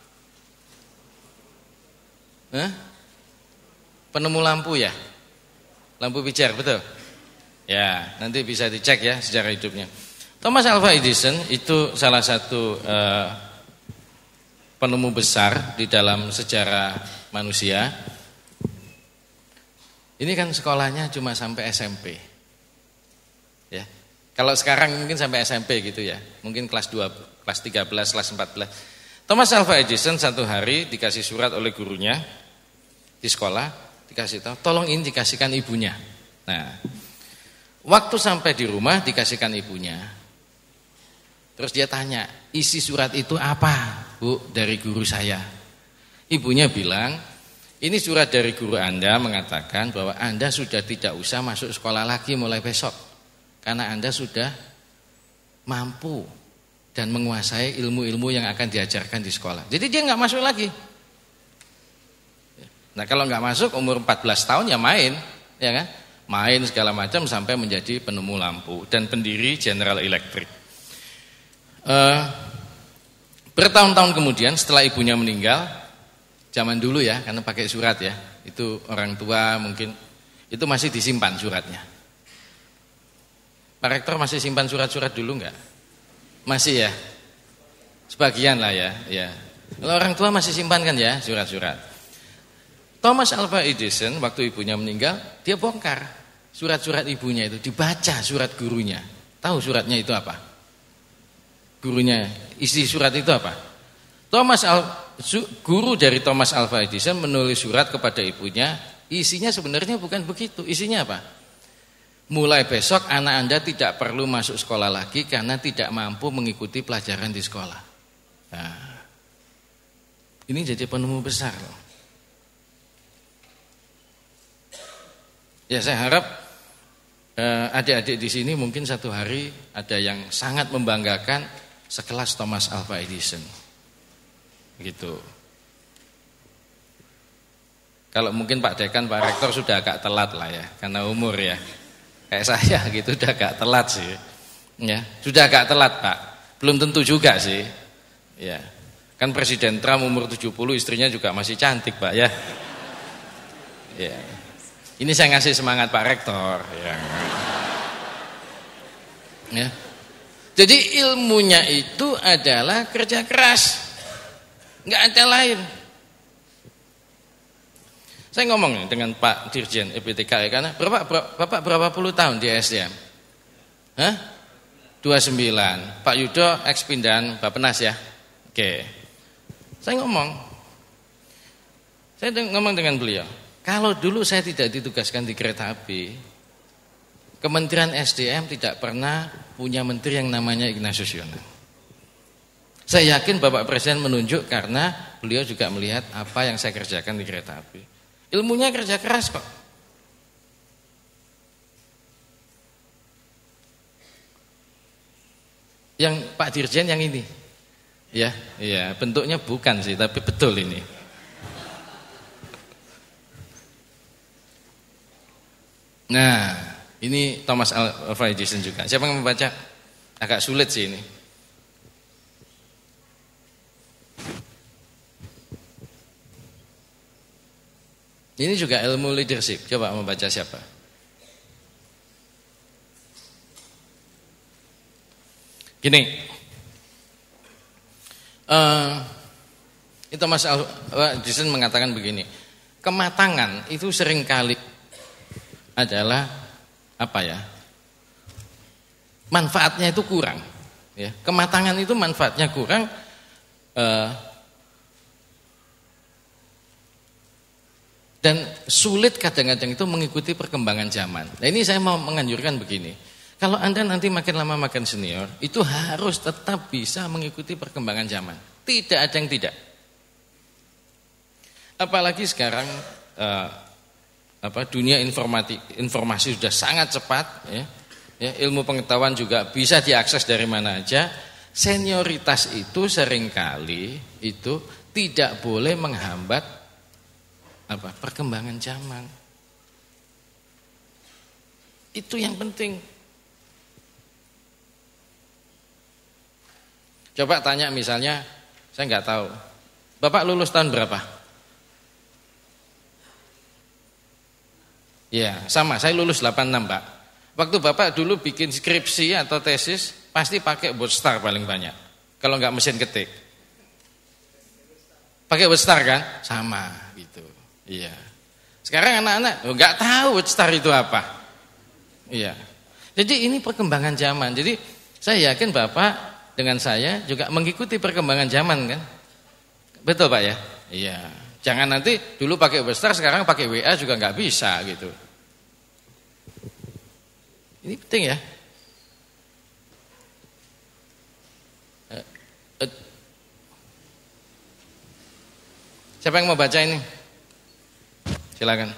Penemu lampu ya? Lampu pijar, betul? Ya, nanti bisa dicek ya sejarah hidupnya. Thomas Alva Edison itu salah satu penemu besar di dalam sejarah manusia. Ini kan sekolahnya cuma sampai SMP. Ya. Kalau sekarang mungkin sampai SMP gitu ya. Mungkin kelas 2, kelas 13, kelas 14. Thomas Alva Edison satu hari dikasih surat oleh gurunya di sekolah, dikasih tahu, tolong ini dikasihkan ibunya. Nah, waktu sampai di rumah dikasihkan ibunya. Terus dia tanya, isi surat itu apa? Bu, dari guru saya. Ibunya bilang, ini surat dari guru Anda mengatakan bahwa Anda sudah tidak usah masuk sekolah lagi mulai besok. Karena Anda sudah mampu dan menguasai ilmu-ilmu yang akan diajarkan di sekolah. Jadi dia nggak masuk lagi. Nah, kalau nggak masuk umur 14 tahun ya main, ya kan? Main segala macam sampai menjadi penemu lampu dan pendiri General Electric. Bertahun-tahun kemudian setelah ibunya meninggal, zaman dulu ya, karena pakai surat ya, itu orang tua mungkin itu masih disimpan suratnya. Pak Rektor masih simpan surat-surat dulu enggak? Masih ya? Sebagian lah ya. Kalau orang tua masih simpan kan ya surat-surat. Thomas Alva Edison waktu ibunya meninggal, dia bongkar surat-surat ibunya itu, dibaca surat gurunya. Tahu suratnya itu apa? Gurunya, isi surat itu apa? Guru dari Thomas Alva Edison menulis surat kepada ibunya, isinya sebenarnya bukan begitu. Isinya apa? Mulai besok anak Anda tidak perlu masuk sekolah lagi karena tidak mampu mengikuti pelajaran di sekolah. Nah, ini jadi penemu besar loh. Ya, saya harap adik-adik di sini mungkin satu hari ada yang sangat membanggakan sekelas Thomas Alva Edison. Gitu. Kalau mungkin Pak Dekan, Pak Rektor sudah agak telat lah ya, karena umur ya. Kayak saya gitu udah agak telat sih. Ya, sudah agak telat, Pak. Belum tentu juga sih. Ya. Kan Presiden Trump umur 70, istrinya juga masih cantik, Pak ya. Ya. Ini saya ngasih semangat Pak Rektor ya. Ya. Jadi ilmunya itu adalah kerja keras. Enggak ada lain. Saya ngomong dengan Pak Dirjen EPTK karena Bapak berapa puluh tahun di SDM? Hah? 29. Pak Yudo ex-pindahan Bappenas ya. Oke. Saya ngomong dengan beliau. Kalau dulu saya tidak ditugaskan di kereta api, Kementerian SDM tidak pernah punya menteri yang namanya Ignatius Yonan. Saya yakin Bapak Presiden menunjuk karena beliau juga melihat apa yang saya kerjakan di kereta api. Ilmunya kerja keras kok. Yang Pak Dirjen yang ini. Ya, iya, bentuknya bukan sih, tapi betul ini. Nah, ini Thomas Alva Edison juga. Siapa yang membaca? Agak sulit sih ini. Ini juga ilmu leadership. Coba membaca siapa? Gini. Itu Mas Edison mengatakan begini. Kematangan itu seringkali adalah apa ya? Manfaatnya itu kurang. Ya, kematangan itu manfaatnya kurang. Dan sulit kadang-kadang itu mengikuti perkembangan zaman. Nah ini saya mau menganjurkan begini. Kalau Anda nanti makin lama makin senior, itu harus tetap bisa mengikuti perkembangan zaman. Tidak ada yang tidak. Apalagi sekarang dunia informasi sudah sangat cepat. Ya, ilmu pengetahuan juga bisa diakses dari mana aja. Senioritas itu seringkali itu tidak boleh menghambat perkembangan zaman. Itu yang penting. Coba tanya misalnya, saya nggak tahu, Bapak lulus tahun berapa? Ya, sama, saya lulus 86, Pak. Waktu Bapak dulu bikin skripsi atau tesis, pasti pakai Botstar paling banyak. Kalau nggak mesin ketik. Pakai Botstar kan? Sama gitu. Iya. Sekarang anak-anak nggak tahu Botstar itu apa. Iya. Jadi ini perkembangan zaman. Jadi saya yakin Bapak dengan saya juga mengikuti perkembangan zaman kan. Betul Pak ya? Iya. Jangan nanti dulu pakai Botstar sekarang pakai WA juga nggak bisa gitu. Ini penting ya. Siapa yang mau baca ini? Silakan.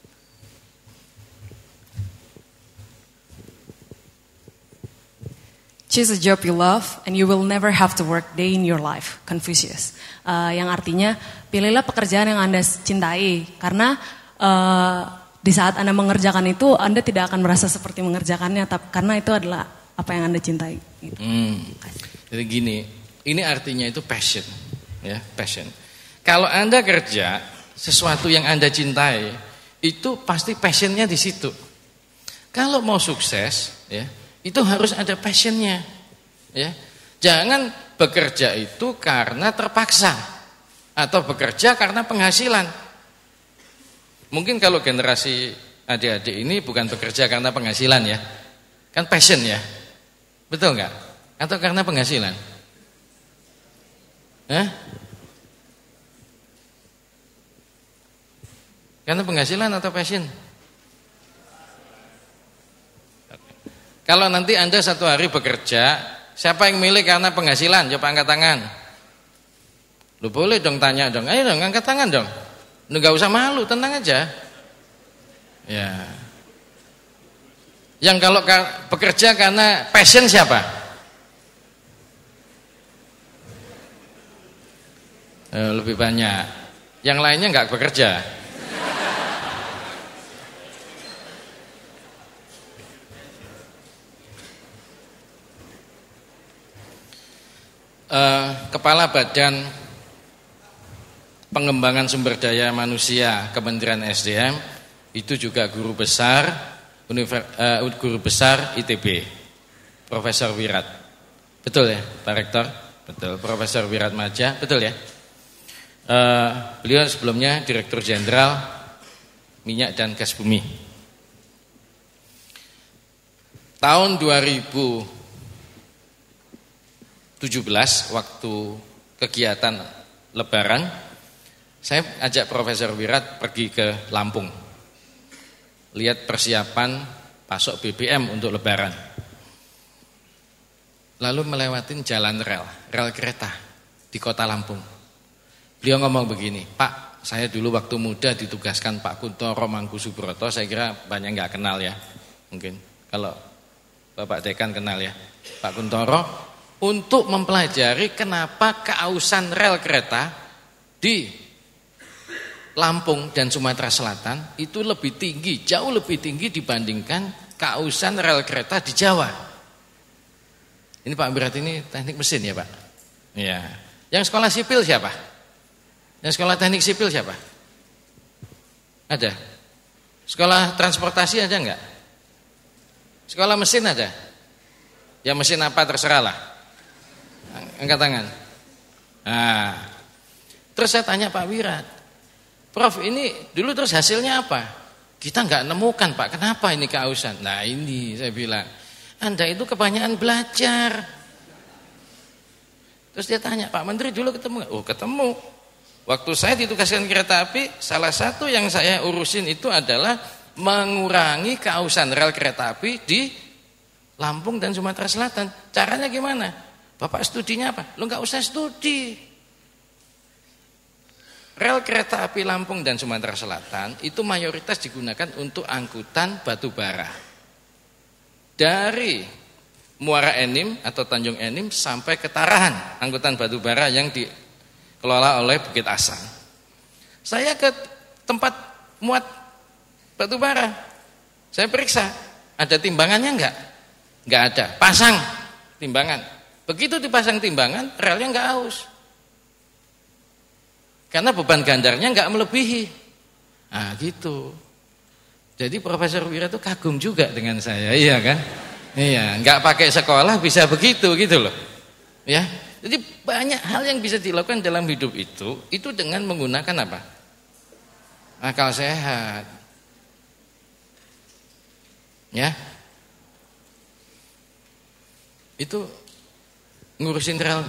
Choose a job you love and you will never have to work day in your life. Confucius. Yang artinya pilihlah pekerjaan yang Anda cintai karena di saat Anda mengerjakan itu Anda tidak akan merasa seperti mengerjakannya karena itu adalah apa yang Anda cintai. Gitu. Jadi gini, ini artinya itu passion, ya passion. Kalau Anda kerja sesuatu yang Anda cintai, itu pasti passionnya di situ. Kalau mau sukses, ya, itu harus ada passionnya. Ya. Jangan bekerja itu karena terpaksa atau bekerja karena penghasilan. Mungkin kalau generasi adik-adik ini bukan bekerja karena penghasilan ya, kan passion ya, betul nggak? Atau karena penghasilan? Karena penghasilan atau passion? Kalau nanti Anda satu hari bekerja, siapa yang milih karena penghasilan? Coba angkat tangan. Lu boleh dong tanya dong. Ayo dong angkat tangan dong. Enggak usah malu, tenang aja. Ya. Yang kalau bekerja karena passion siapa? Lebih banyak. Yang lainnya nggak bekerja. Kepala Badan Pengembangan Sumber Daya Manusia Kementerian SDM itu juga guru besar ITB, Profesor Wirat. Betul ya, Pak Rektor? Betul, Profesor Wirat Maja, betul ya? Beliau sebelumnya Direktur Jenderal Minyak dan Gas Bumi. Tahun 2017 waktu kegiatan Lebaran, saya ajak Profesor Wirat pergi ke Lampung, lihat persiapan pasok BBM untuk Lebaran. Lalu melewatin jalan rel kereta di kota Lampung. Beliau ngomong begini, Pak, saya dulu waktu muda ditugaskan Pak Kuntoro Mangkusubroto, saya kira banyak nggak kenal ya, mungkin kalau Bapak Dekan kenal ya, Pak Kuntoro, untuk mempelajari kenapa keausan rel kereta di Lampung dan Sumatera Selatan itu lebih tinggi, jauh lebih tinggi dibandingkan keausan rel kereta di Jawa. Ini Pak Wirat ini teknik mesin ya Pak? Iya. Yang sekolah sipil siapa? Yang sekolah teknik sipil siapa? Ada? Sekolah transportasi ada enggak? Sekolah mesin ada? Ya mesin apa terserah lah. Angkat tangan. Nah, terus saya tanya Pak Wirat, Prof ini dulu terus hasilnya apa? Kita enggak nemukan Pak, kenapa ini keausan? Nah ini saya bilang, Anda itu kebanyakan belajar. Terus dia tanya, Pak Menteri dulu ketemu enggak? Oh ketemu. Waktu saya ditugaskan kereta api, salah satu yang saya urusin itu adalah mengurangi keausan rel kereta api di Lampung dan Sumatera Selatan. Caranya gimana? Bapak studinya apa? Lo nggak usah studi. Rel kereta api Lampung dan Sumatera Selatan itu mayoritas digunakan untuk angkutan batu bara. Dari Muara Enim atau Tanjung Enim sampai ke Tarahan, angkutan batu bara yang dikelola oleh Bukit Asam. Saya ke tempat muat batu bara. Saya periksa, ada timbangannya enggak? Enggak ada. Pasang timbangan. Begitu dipasang timbangan, relnya enggak aus. Karena beban gandarnya enggak melebihi. Nah, gitu. Jadi Profesor Wira itu kagum juga dengan saya, iya kan? Iya, enggak pakai sekolah bisa begitu gitu loh. Ya. Jadi banyak hal yang bisa dilakukan dalam hidup itu dengan menggunakan apa? Akal sehat. Ya. Itu ngurusin rel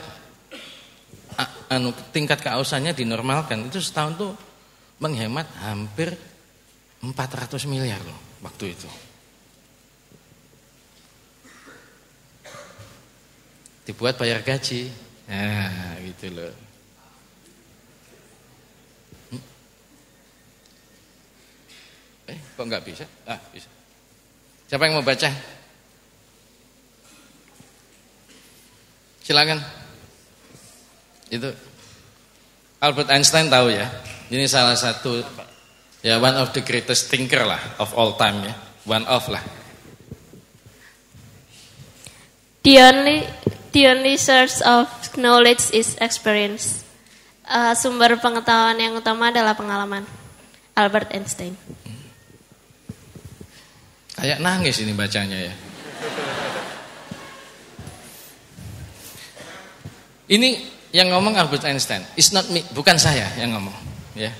tingkat keausannya dinormalkan. Itu setahun tuh menghemat hampir 400 miliar loh waktu itu. Dibuat bayar gaji. Nah, gitu loh. Kok enggak bisa? Ah, bisa. Siapa yang mau baca? Silakan. Itu Albert Einstein tahu ya. Ini salah satu ya one of the greatest thinker lah of all time ya. One of lah. The only source of knowledge is experience. Sumber pengetahuan yang utama adalah pengalaman. Albert Einstein. Kayak nangis ini bacanya ya. Ini yang ngomong Albert Einstein. It's not me, bukan saya yang ngomong. Ya.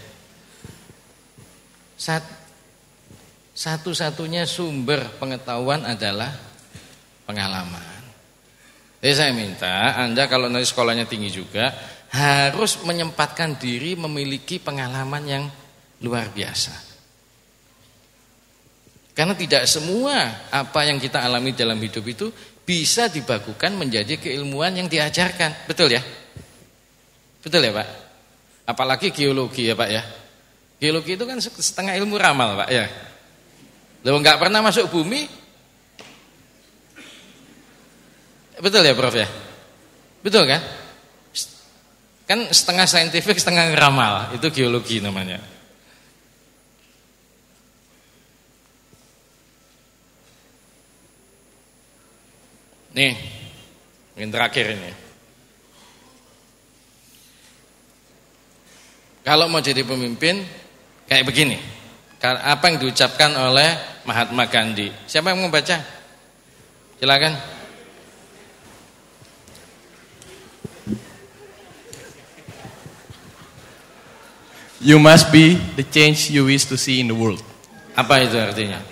Satu-satunya sumber pengetahuan adalah pengalaman. Jadi saya minta Anda kalau nanti sekolahnya tinggi juga harus menyempatkan diri memiliki pengalaman yang luar biasa. Karena tidak semua apa yang kita alami dalam hidup itu bisa dibakukan menjadi keilmuan yang diajarkan. Betul ya? Betul ya Pak? Apalagi geologi ya Pak ya. Geologi itu kan setengah ilmu ramal Pak ya. Loh nggak pernah masuk bumi. Betul ya Prof ya? Betul kan? Kan setengah saintifik, setengah ngeramal. Itu geologi namanya. Nih, yang terakhir ini. Kalau mau jadi pemimpin, kayak begini. Apa yang diucapkan oleh Mahatma Gandhi. Siapa yang mau baca? Silakan. You must be the change you wish to see in the world. Apa itu artinya?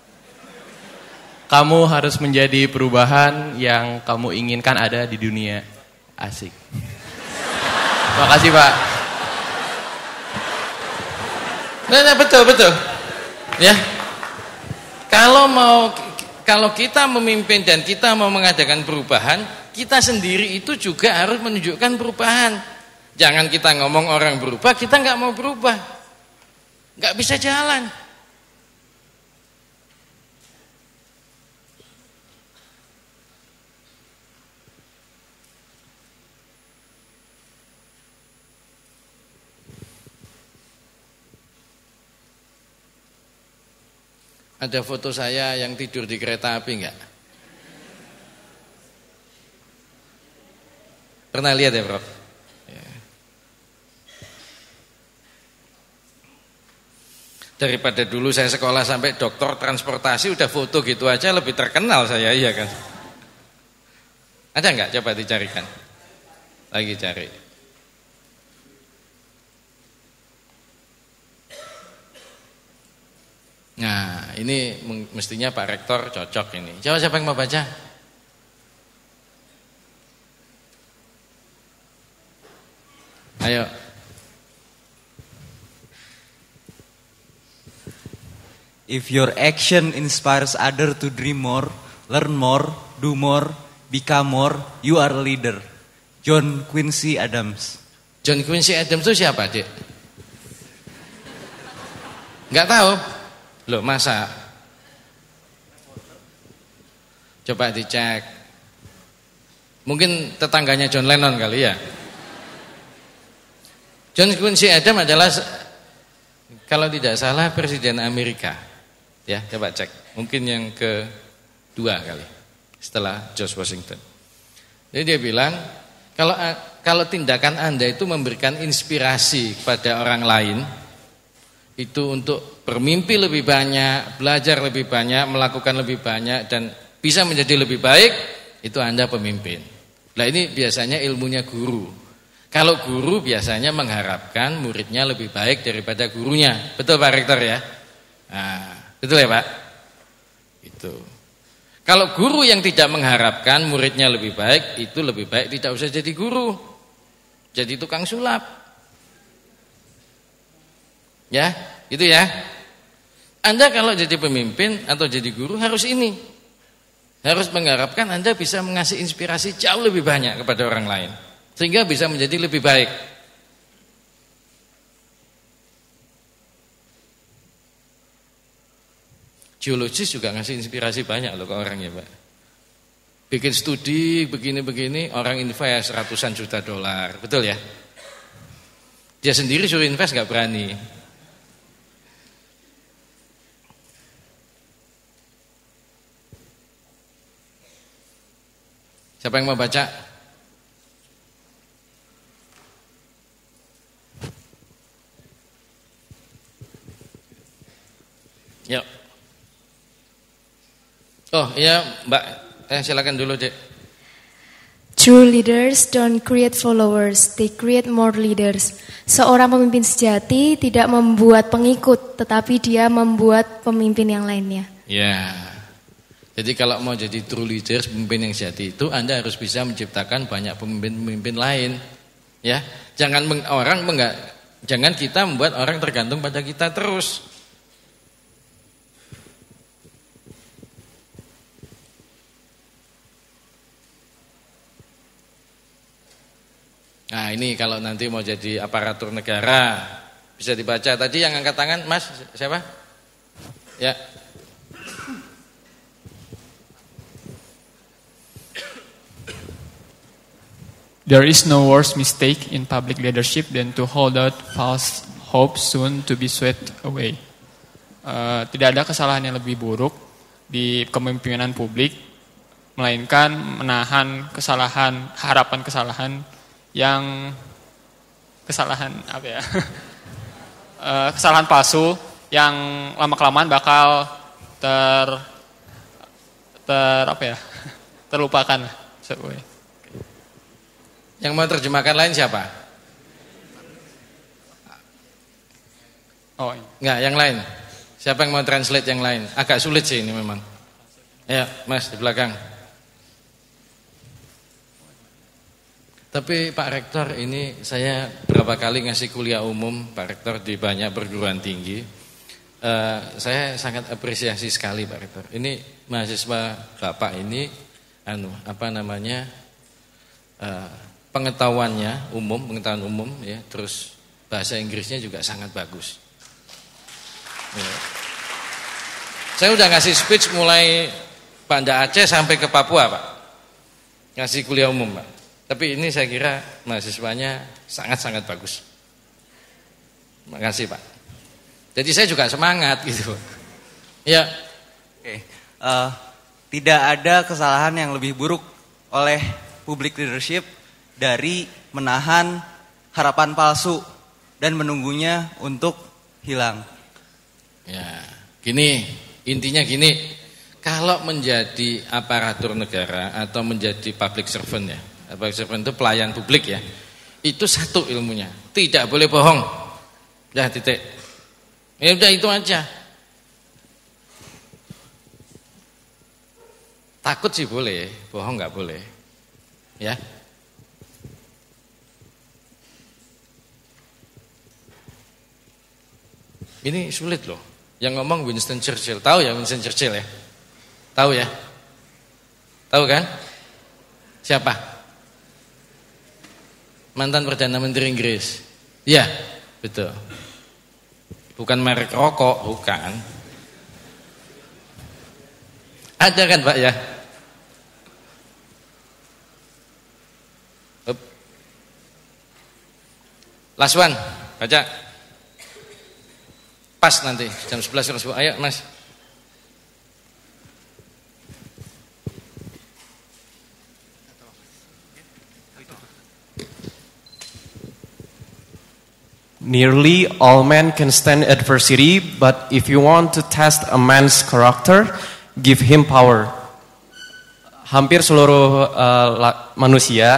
Kamu harus menjadi perubahan yang kamu inginkan ada di dunia. Asik. Terima kasih, Pak. Nah, betul. Ya. Kalau kita memimpin dan kita mau mengadakan perubahan, kita sendiri itu juga harus menunjukkan perubahan. Jangan kita ngomong orang berubah, kita nggak mau berubah. Nggak bisa jalan. Ada foto saya yang tidur di kereta api enggak? Pernah lihat ya, Prof? Ya. Daripada dulu saya sekolah sampai doktor transportasi udah foto gitu aja lebih terkenal saya, iya kan? Ada enggak? Coba dicarikan. Lagi cari. Nah, ini mestinya Pak Rektor cocok ini. Coba siapa yang mau baca? Ayo. If your action inspires others to dream more, learn more, do more, become more, you are a leader. John Quincy Adams. John Quincy Adams itu siapa, Dek? Enggak tahu. Loh, masa? Coba dicek. Mungkin tetangganya John Lennon kali ya. John Quincy Adams adalah, kalau tidak salah, Presiden Amerika. Ya, coba cek. Mungkin yang kedua kali setelah George Washington. Jadi dia bilang, kalau tindakan Anda itu memberikan inspirasi kepada orang lain, itu untuk bermimpi lebih banyak, belajar lebih banyak, melakukan lebih banyak, dan bisa menjadi lebih baik, itu Anda pemimpin. Nah, ini biasanya ilmunya guru. Kalau guru biasanya mengharapkan muridnya lebih baik daripada gurunya. Betul Pak Rektor ya? Nah, betul ya Pak? Itu. Kalau guru yang tidak mengharapkan muridnya lebih baik, itu lebih baik tidak usah jadi guru. Jadi tukang sulap. Ya, gitu ya. Anda kalau jadi pemimpin atau jadi guru harus ini. Harus mengharapkan Anda bisa mengasih inspirasi jauh lebih banyak kepada orang lain. Sehingga bisa menjadi lebih baik. Geologis juga ngasih inspirasi banyak loh ke orang ya Pak. Bikin studi begini-begini, orang invest ratusan juta dolar. Betul ya? Dia sendiri suruh invest gak berani. Siapa yang mau baca? Yuk. Oh iya Mbak, silakan dulu Dek. True leaders don't create followers, they create more leaders. Seorang pemimpin sejati tidak membuat pengikut, tetapi dia membuat pemimpin yang lainnya. Ya. Jadi kalau mau jadi true leaders, pemimpin yang sejati itu Anda harus bisa menciptakan banyak pemimpin-pemimpin lain. Ya, jangan kita membuat orang tergantung pada kita terus. Nah, ini kalau nanti mau jadi aparatur negara bisa dibaca. Tadi yang angkat tangan, Mas, siapa? Ya. There is no worse mistake in public leadership than to hold out false hope soon to be swept away. Tidak ada kesalahan yang lebih buruk di kepemimpinan publik, melainkan menahan kesalahan, harapan kesalahan yang kesalahan palsu yang lama-kelamaan bakal terlupakan. Yang mau terjemahkan lain siapa? Oh, ini. Enggak, yang lain. Siapa yang mau translate yang lain? Agak sulit sih ini memang. Ya, Mas di belakang. Tapi Pak Rektor, ini saya berapa kali ngasih kuliah umum Pak Rektor di banyak perguruan tinggi. Saya sangat apresiasi sekali Pak Rektor. Ini mahasiswa Bapak ini pengetahuan umum ya, terus bahasa Inggrisnya juga sangat bagus. Ya. Saya udah ngasih speech mulai Banda Aceh sampai ke Papua Pak, ngasih kuliah umum Pak. Tapi ini saya kira mahasiswanya sangat-sangat bagus. Terima kasih Pak. Jadi saya juga semangat gitu. Ya. Oke. Tidak ada kesalahan yang lebih buruk oleh public leadership dari menahan harapan palsu dan menunggunya untuk hilang. Ya, intinya gini, kalau menjadi aparatur negara atau menjadi public servant ya, public servant itu pelayan publik ya, itu satu ilmunya, tidak boleh bohong. Ya titik. Ya udah itu aja. Takut sih boleh, bohong nggak boleh. Ya. Ini sulit loh. Yang ngomong Winston Churchill. Tahu ya Winston Churchill ya? Tahu ya? Tahu kan? Siapa? Mantan Perdana Menteri Inggris. Iya, betul. Bukan merek rokok, bukan. Ada kan Pak ya? Last one, baca. Pas nanti jam 11 harus. Ayo Mas. Nearly all men can stand adversity, but if you want to test a man's character, give him power. Hampir seluruh manusia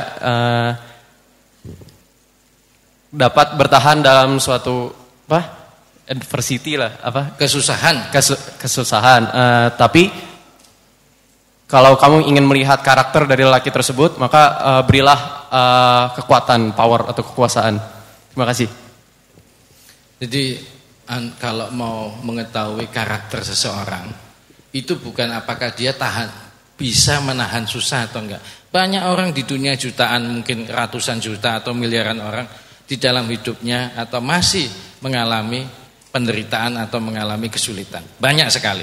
dapat bertahan dalam suatu adversity lah, kesusahan. Tapi kalau kamu ingin melihat karakter dari lelaki tersebut, maka berilah kekuatan, power atau kekuasaan. Terima kasih. Jadi kalau mau mengetahui karakter seseorang, itu bukan apakah dia bisa menahan susah atau enggak. Banyak orang di dunia jutaan, mungkin ratusan juta atau miliaran orang di dalam hidupnya atau masih mengalami penderitaan atau mengalami kesulitan. Banyak sekali.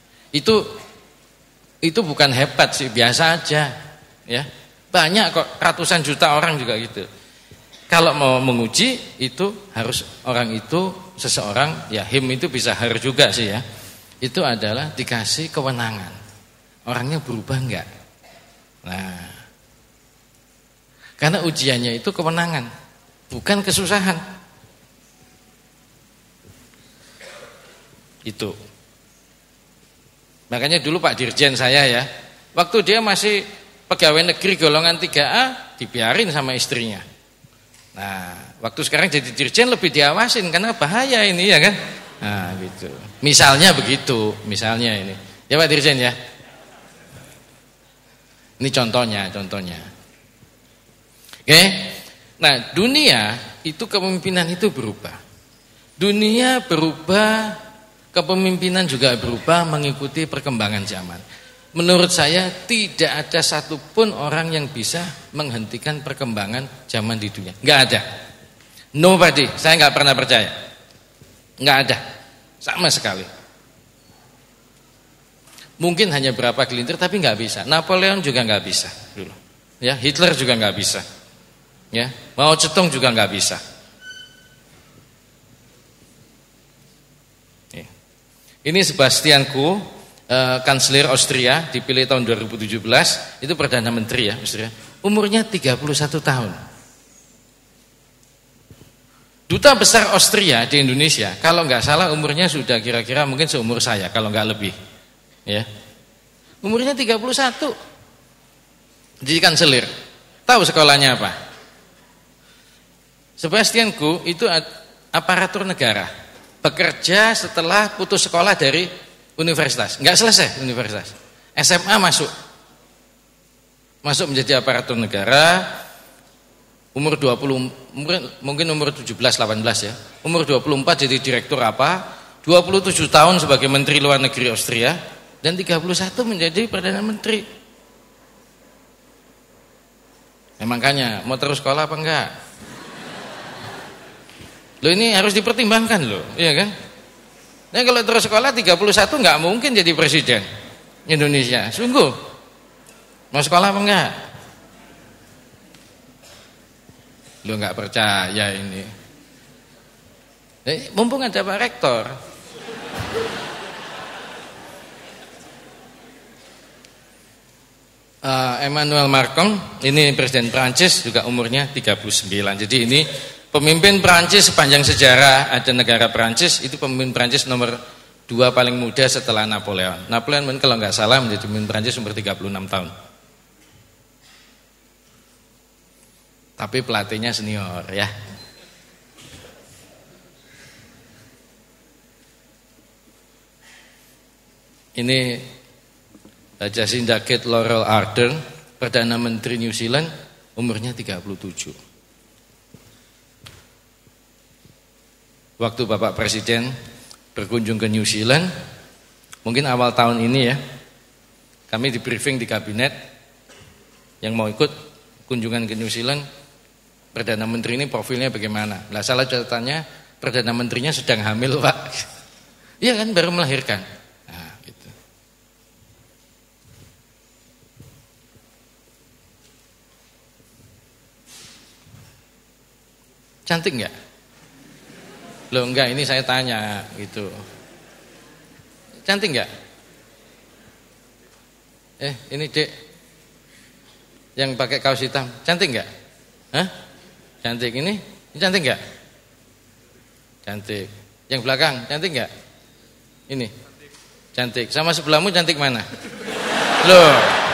Itu bukan hebat sih, biasa aja. Ya. Banyak kok, ratusan juta orang juga gitu. Kalau mau menguji itu harus seseorang ya him itu bisa her juga sih ya. Itu adalah dikasih kewenangan. Orangnya berubah enggak? Nah. Karena ujiannya itu kewenangan, bukan kesusahan. Itu. Makanya dulu Pak Dirjen saya ya, waktu dia masih pegawai negeri golongan 3A, dibiarin sama istrinya. Nah, waktu sekarang jadi dirjen lebih diawasin karena bahaya ini ya kan. Nah, gitu. Misalnya begitu, misalnya ini. Ya Pak Dirjen ya. Ini contohnya. Oke. Nah, dunia itu kepemimpinan itu berubah. Dunia berubah, kepemimpinan juga berubah mengikuti perkembangan zaman. Menurut saya tidak ada satupun orang yang bisa menghentikan perkembangan zaman di dunia. Nggak ada. Nobody. Saya nggak pernah percaya. Nggak ada. Sama sekali. Mungkin hanya berapa gelintir tapi nggak bisa. Napoleon juga nggak bisa dulu. Ya, Hitler juga nggak bisa. Ya, mau cetung juga nggak bisa. Ya. Ini Sebastian Kurz, kanselir Austria, dipilih tahun 2017, itu Perdana Menteri ya Austria. Umurnya 31 tahun. Duta besar Austria di Indonesia, kalau nggak salah umurnya sudah kira-kira mungkin seumur saya, kalau nggak lebih. Ya. Umurnya 31. Jadi kanselir. Tahu sekolahnya apa? Sebastian Kurz itu aparatur negara. Bekerja setelah putus sekolah dari universitas. Nggak selesai universitas. SMA masuk. Masuk menjadi aparatur negara. Umur 20, mungkin umur 17-18 ya. Umur 24 jadi direktur apa. 27 tahun sebagai Menteri Luar Negeri Austria. Dan 31 menjadi Perdana Menteri. Makanya mau terus sekolah apa enggak? Loh ini harus dipertimbangkan loh, iya kan? Nah kalau terus sekolah 31 enggak mungkin jadi presiden Indonesia. Sungguh. Mau sekolah apa enggak? Lo enggak percaya ini. Mumpung ada Pak Rektor. Emmanuel Macron, ini Presiden Prancis, juga umurnya 39. Jadi ini pemimpin Prancis sepanjang sejarah ada negara Prancis, itu pemimpin Prancis nomor 2 paling muda setelah Napoleon. Napoleon kalau nggak salah menjadi pemimpin Prancis umur 36 tahun. Tapi pelatihnya senior ya. Ini Jacinda Laurel Ardern, Perdana Menteri New Zealand, umurnya 37. Waktu Bapak Presiden berkunjung ke New Zealand, mungkin awal tahun ini ya, kami di briefing di kabinet, yang mau ikut kunjungan ke New Zealand, Perdana Menteri ini profilnya bagaimana? Lah salah catatannya, Perdana Menterinya sedang hamil Pak. Iya kan, baru melahirkan. Cantik enggak? Loh enggak, ini saya tanya gitu. Cantik enggak? Ini Dek yang pakai kaos hitam, cantik enggak? Hah? Cantik ini cantik enggak? Cantik. Yang belakang cantik enggak? Ini. Cantik. Sama sebelahmu cantik mana? Loh.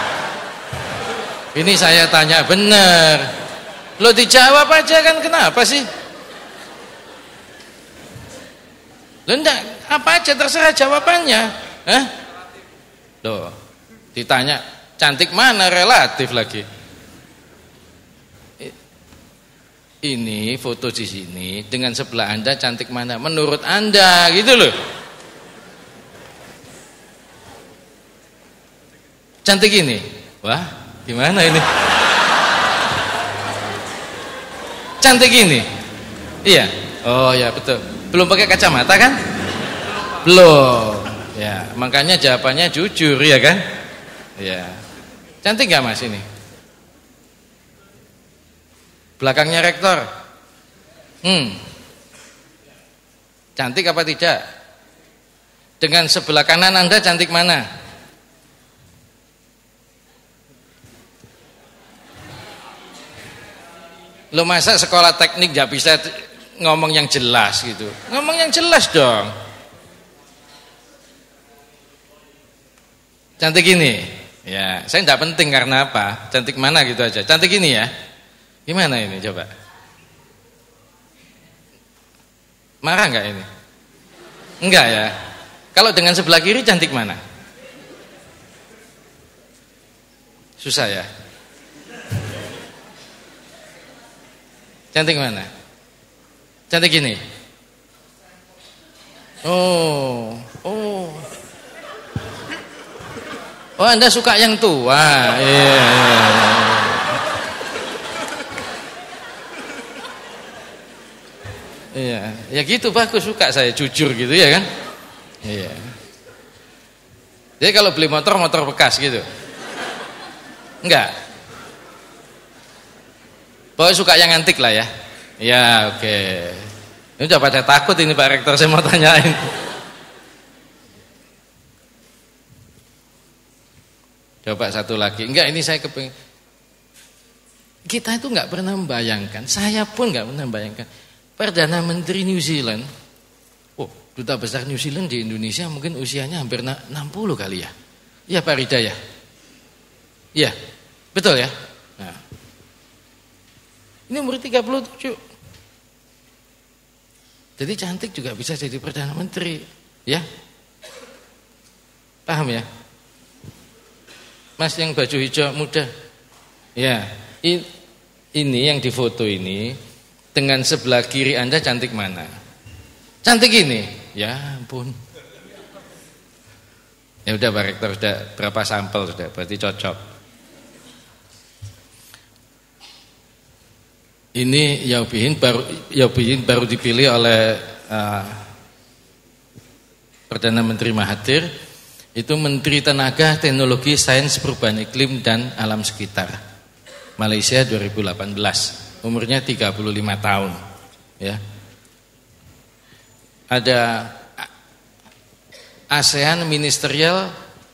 Ini saya tanya bener. Lo dijawab aja kan, kenapa sih? Lo enggak, apa aja terserah jawabannya. Loh, ditanya cantik mana, relatif lagi. Ini foto di sini dengan sebelah Anda cantik mana menurut Anda gitu loh. Cantik ini. Wah, gimana ini? Cantik ini. Iya. Oh ya betul. Belum pakai kacamata kan? Belum. Ya, makanya jawabannya jujur ya kan? Ya. Cantik gak Mas ini? Belakangnya rektor. Cantik apa tidak? Dengan sebelah kanan Anda cantik mana? Lo masa sekolah teknik gak bisa ngomong yang jelas gitu? Ngomong yang jelas dong. Cantik ini. Ya, saya enggak penting karena apa? Cantik mana gitu aja. Cantik ini ya. Gimana ini coba? Marah enggak ini? Enggak ya. Kalau dengan sebelah kiri cantik mana? Susah ya. Cantik mana? Cantik ini. Oh, Anda suka yang tua. Iya. Iya, ya gitu bagus, suka saya jujur gitu ya kan? Iya. Jadi kalau beli motor bekas gitu. Enggak. Pokoknya suka yang antik lah ya. Ya, oke. Ini udah pada takut ini Pak Rektor, saya mau tanyain. Coba satu lagi. Enggak, ini saya kepingin. Kita itu enggak pernah membayangkan, saya pun enggak pernah membayangkan. Perdana Menteri New Zealand, duta besar New Zealand di Indonesia mungkin usianya hampir 60 kali ya. Iya Pak Rida ya? Iya, betul ya? Nah. Ini umur 37. Jadi cantik juga bisa jadi Perdana Menteri. Ya? Paham ya? Mas yang baju hijau muda. Ya, ini yang difoto ini dengan sebelah kiri Anda cantik mana? Cantik ini. Ya ampun. Ya udah Pak Rektor, sudah berapa sampel sudah, berarti cocok. Ini Yao Bihin baru dipilih oleh Perdana Menteri Mahathir. Itu Menteri Tenaga, Teknologi, Sains, Perubahan Iklim dan Alam Sekitar Malaysia 2018. Umurnya 35 tahun ya. Ada ASEAN Ministerial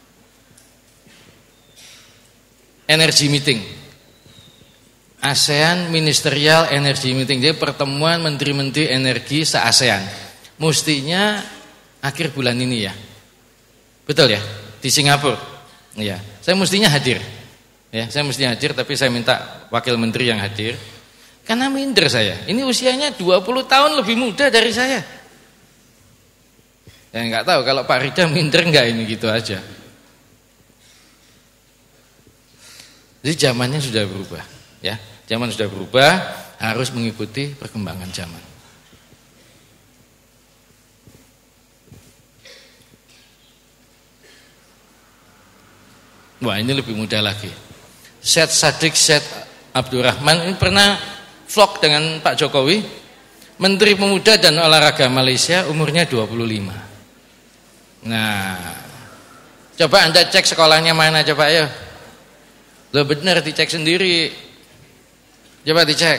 Energy Meeting. ASEAN Ministerial Energy Meeting. Jadi pertemuan menteri-menteri energi se-ASEAN. Mestinya akhir bulan ini ya. Betul ya? Di Singapura. Iya. Saya mestinya hadir. Ya, saya mestinya hadir tapi saya minta wakil menteri yang hadir. Karena minder saya. Ini usianya 20 tahun lebih muda dari saya. Ya enggak tahu kalau Pak Rida minder enggak ini gitu aja. Jadi zamannya sudah berubah, ya. Zaman sudah berubah, harus mengikuti perkembangan zaman. Wah, ini lebih mudah lagi. Syed Sadiq Syed Abdurrahman ini pernah vlog dengan Pak Jokowi, Menteri Pemuda dan Olahraga Malaysia, umurnya 25. Nah, coba Anda cek sekolahnya mana coba ya. Loh benar, dicek sendiri. Coba dicek.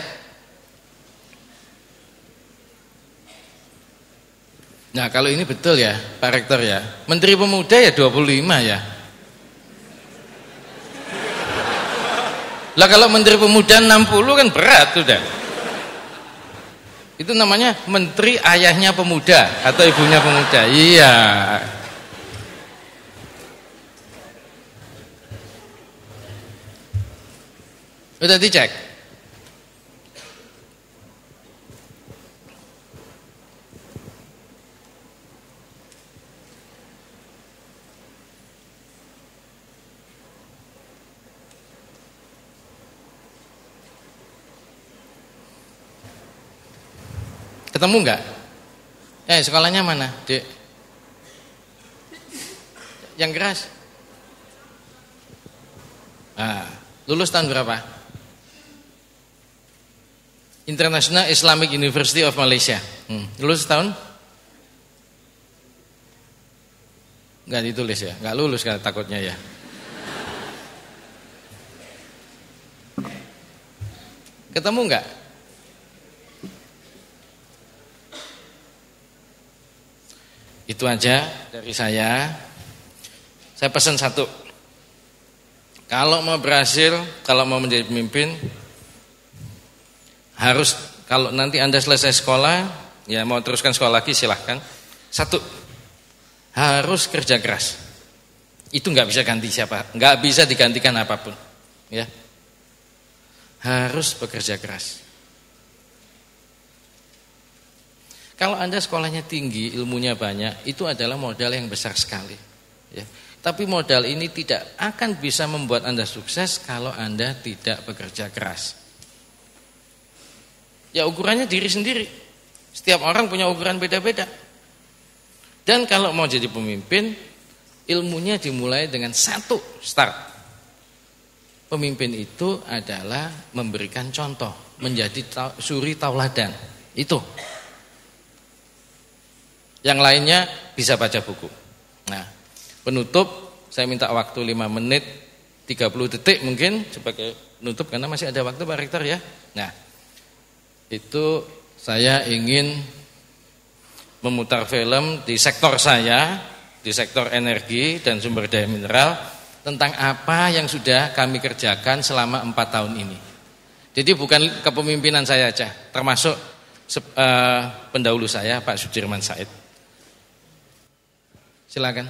Nah, kalau ini betul ya Pak Rektor ya. Menteri Pemuda ya 25 ya. Lah kalau Menteri Pemuda 60 kan berat sudah. Itu namanya menteri ayahnya pemuda atau ibunya pemuda. Iya. Udah dicek. Ketemu enggak? Sekolahnya mana, Dek? Yang keras? Lulus tahun berapa? International Islamic University of Malaysia. Lulus tahun? Enggak ditulis ya? Enggak lulus kan takutnya ya. Ketemu enggak? Itu aja dari saya. Saya pesan satu. Kalau mau berhasil, kalau mau menjadi pemimpin, harus, kalau nanti Anda selesai sekolah, ya mau teruskan sekolah lagi silahkan. Satu, harus kerja keras. Itu nggak bisa ganti siapa, nggak bisa digantikan apapun. Ya, harus bekerja keras. Kalau Anda sekolahnya tinggi, ilmunya banyak, itu adalah modal yang besar sekali. Ya. Tapi modal ini tidak akan bisa membuat Anda sukses kalau Anda tidak bekerja keras. Ya ukurannya diri sendiri. Setiap orang punya ukuran beda-beda. Dan kalau mau jadi pemimpin, ilmunya dimulai dengan satu start. Pemimpin itu adalah memberikan contoh, menjadi suri tauladan. Itu. Yang lainnya bisa baca buku. Nah, penutup saya minta waktu 5 menit 30 detik mungkin sebagai penutup karena masih ada waktu Pak Rektor ya. Nah, itu saya ingin memutar film di sektor saya, di sektor energi dan sumber daya mineral tentang apa yang sudah kami kerjakan selama 4 tahun ini. Jadi bukan kepemimpinan saya aja, termasuk pendahulu saya Pak Sudirman Said. Silakan.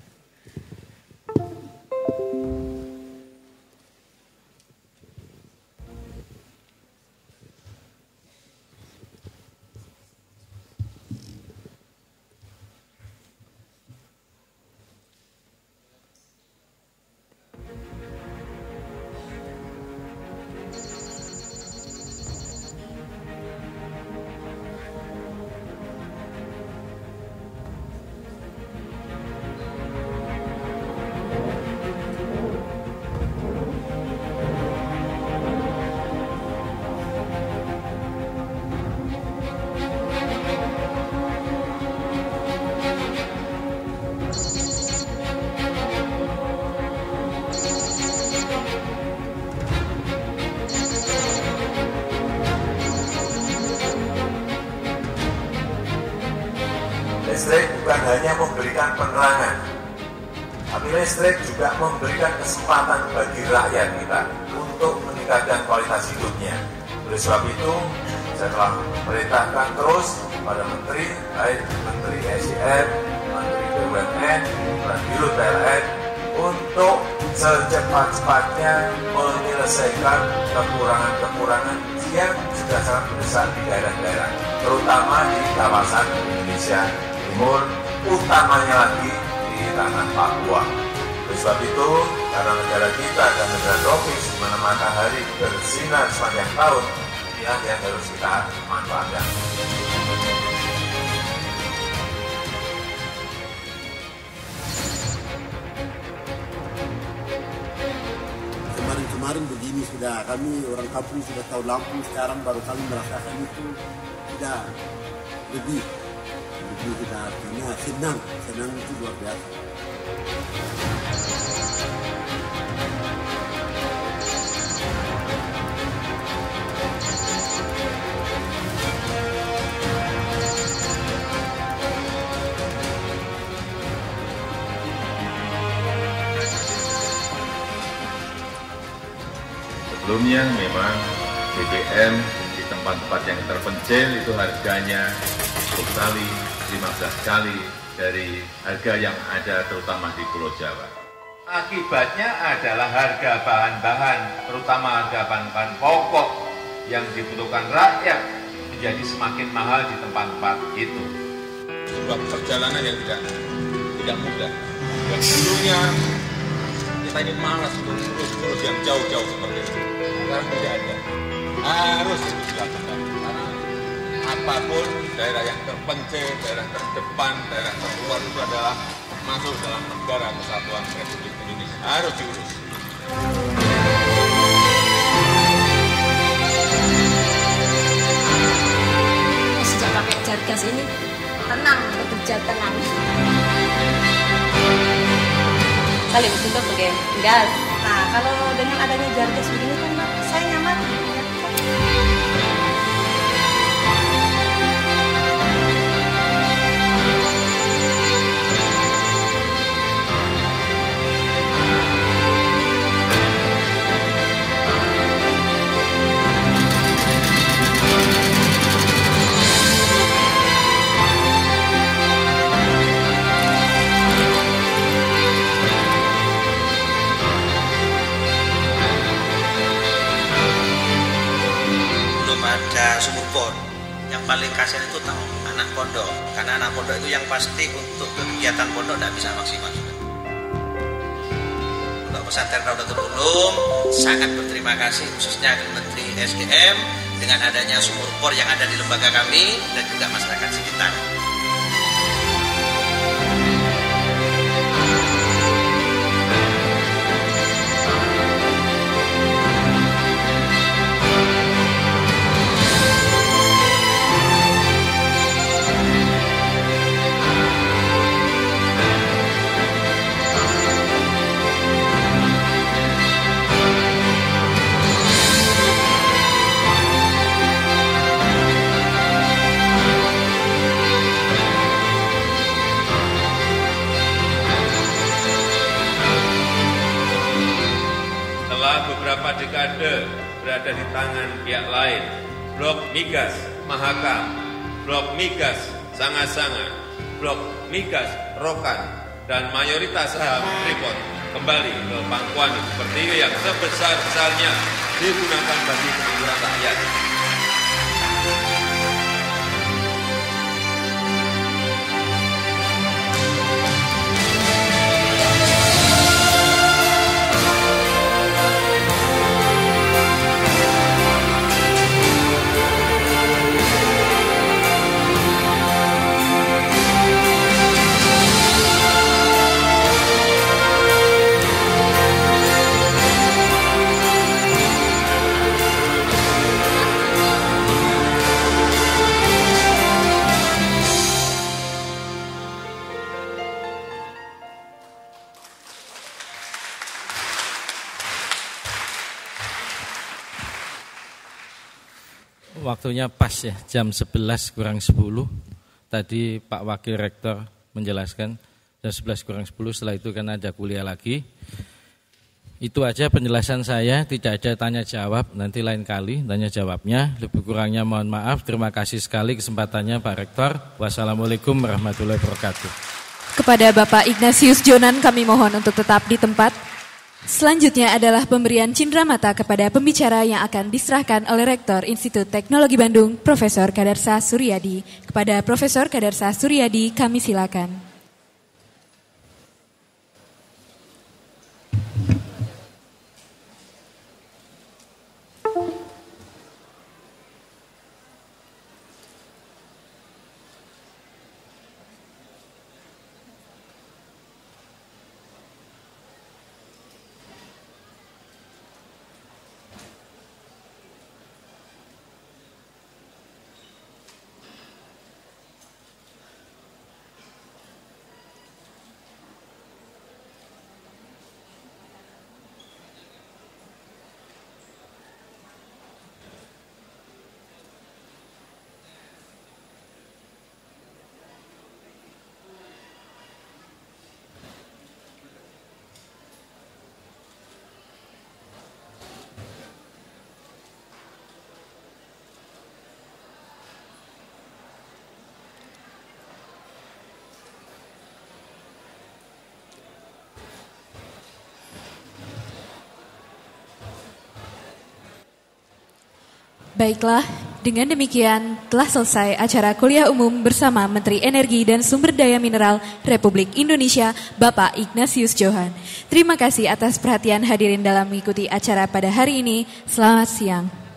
Listrik bukan hanya memberikan penerangan, tapi listrik juga memberikan kesempatan bagi rakyat kita untuk meningkatkan kualitas hidupnya. Oleh sebab itu, saya telah memerintahkan terus pada Menteri, baik Menteri SDM, Menteri BUMN, dan Dirut PLN untuk secepat-cepatnya menyelesaikan kekurangan-kekurangan yang sudah sangat besar di daerah-daerah, terutama di kawasan Indonesia Timur, utamanya lagi di tanah Papua. Oleh sebab itu, karena negara kita adalah negara tropis di mana matahari bersinar sepanjang tahun, inilah yang harus kita manfaatkan. Kemarin begini sudah, kami orang kampung sudah tahu lampu, sekarang baru kami merasakan itu tidak lebih kita artinya senang itu luar biasa. Sebelumnya memang BBM di tempat-tempat yang terpencil itu harganya 10 kali, 15 kali dari harga yang ada terutama di Pulau Jawa. Akibatnya adalah harga bahan-bahan, terutama harga bahan-bahan pokok yang dibutuhkan rakyat menjadi semakin mahal di tempat-tempat itu. Sebuah perjalanan yang tidak mudah. Yang dulunya kita ini malas untuk urus yang jauh-jauh seperti itu. Sekarang tidak ada. Harus itu dilakukan. Karena apapun daerah yang terpencil, daerah terdepan, daerah terluar itu adalah masuk dalam negara kesatuan Republik Indonesia. Harus diurus. Sejak pakai Jargas ini tenang, bekerja tenang. Kali itu pakai gas. Nah, kalau dengan adanya Jargas begini kan saya nyaman. Ada sumur bor. Yang paling kasihan itu tahu anak pondok, karena anak pondok itu yang pasti untuk kegiatan pondok tidak bisa maksimal. Untuk pesantren Raudatul Ulum sangat berterima kasih khususnya ke Menteri SDM dengan adanya sumur bor yang ada di lembaga kami dan juga masyarakat sekitar. berada di tangan pihak lain. Blok Migas Mahakam, Blok Migas Sanga-Sanga, Blok Migas Rokan, dan mayoritas saham Freeport kembali ke pangkuan seperti yang sebesar-besarnya digunakan bagi kemakmuran rakyat. Waktunya pas ya, jam 11 kurang 10. Tadi Pak Wakil Rektor menjelaskan jam 11 kurang 10, setelah itu kan ada kuliah lagi. Itu aja penjelasan saya, tidak ada tanya jawab, nanti lain kali tanya jawabnya. Lebih kurangnya mohon maaf, terima kasih sekali kesempatannya Pak Rektor. Wassalamualaikum warahmatullahi wabarakatuh. Kepada Bapak Ignatius Jonan kami mohon untuk tetap di tempat. Selanjutnya adalah pemberian cindramata kepada pembicara yang akan diserahkan oleh Rektor Institut Teknologi Bandung, Profesor Kadarsa Suryadi. Kepada Profesor Kadarsa Suryadi kami silakan. Baiklah, dengan demikian telah selesai acara kuliah umum bersama Menteri Energi dan Sumber Daya Mineral Republik Indonesia, Bapak Ignatius Johan. Terima kasih atas perhatian hadirin dalam mengikuti acara pada hari ini. Selamat siang.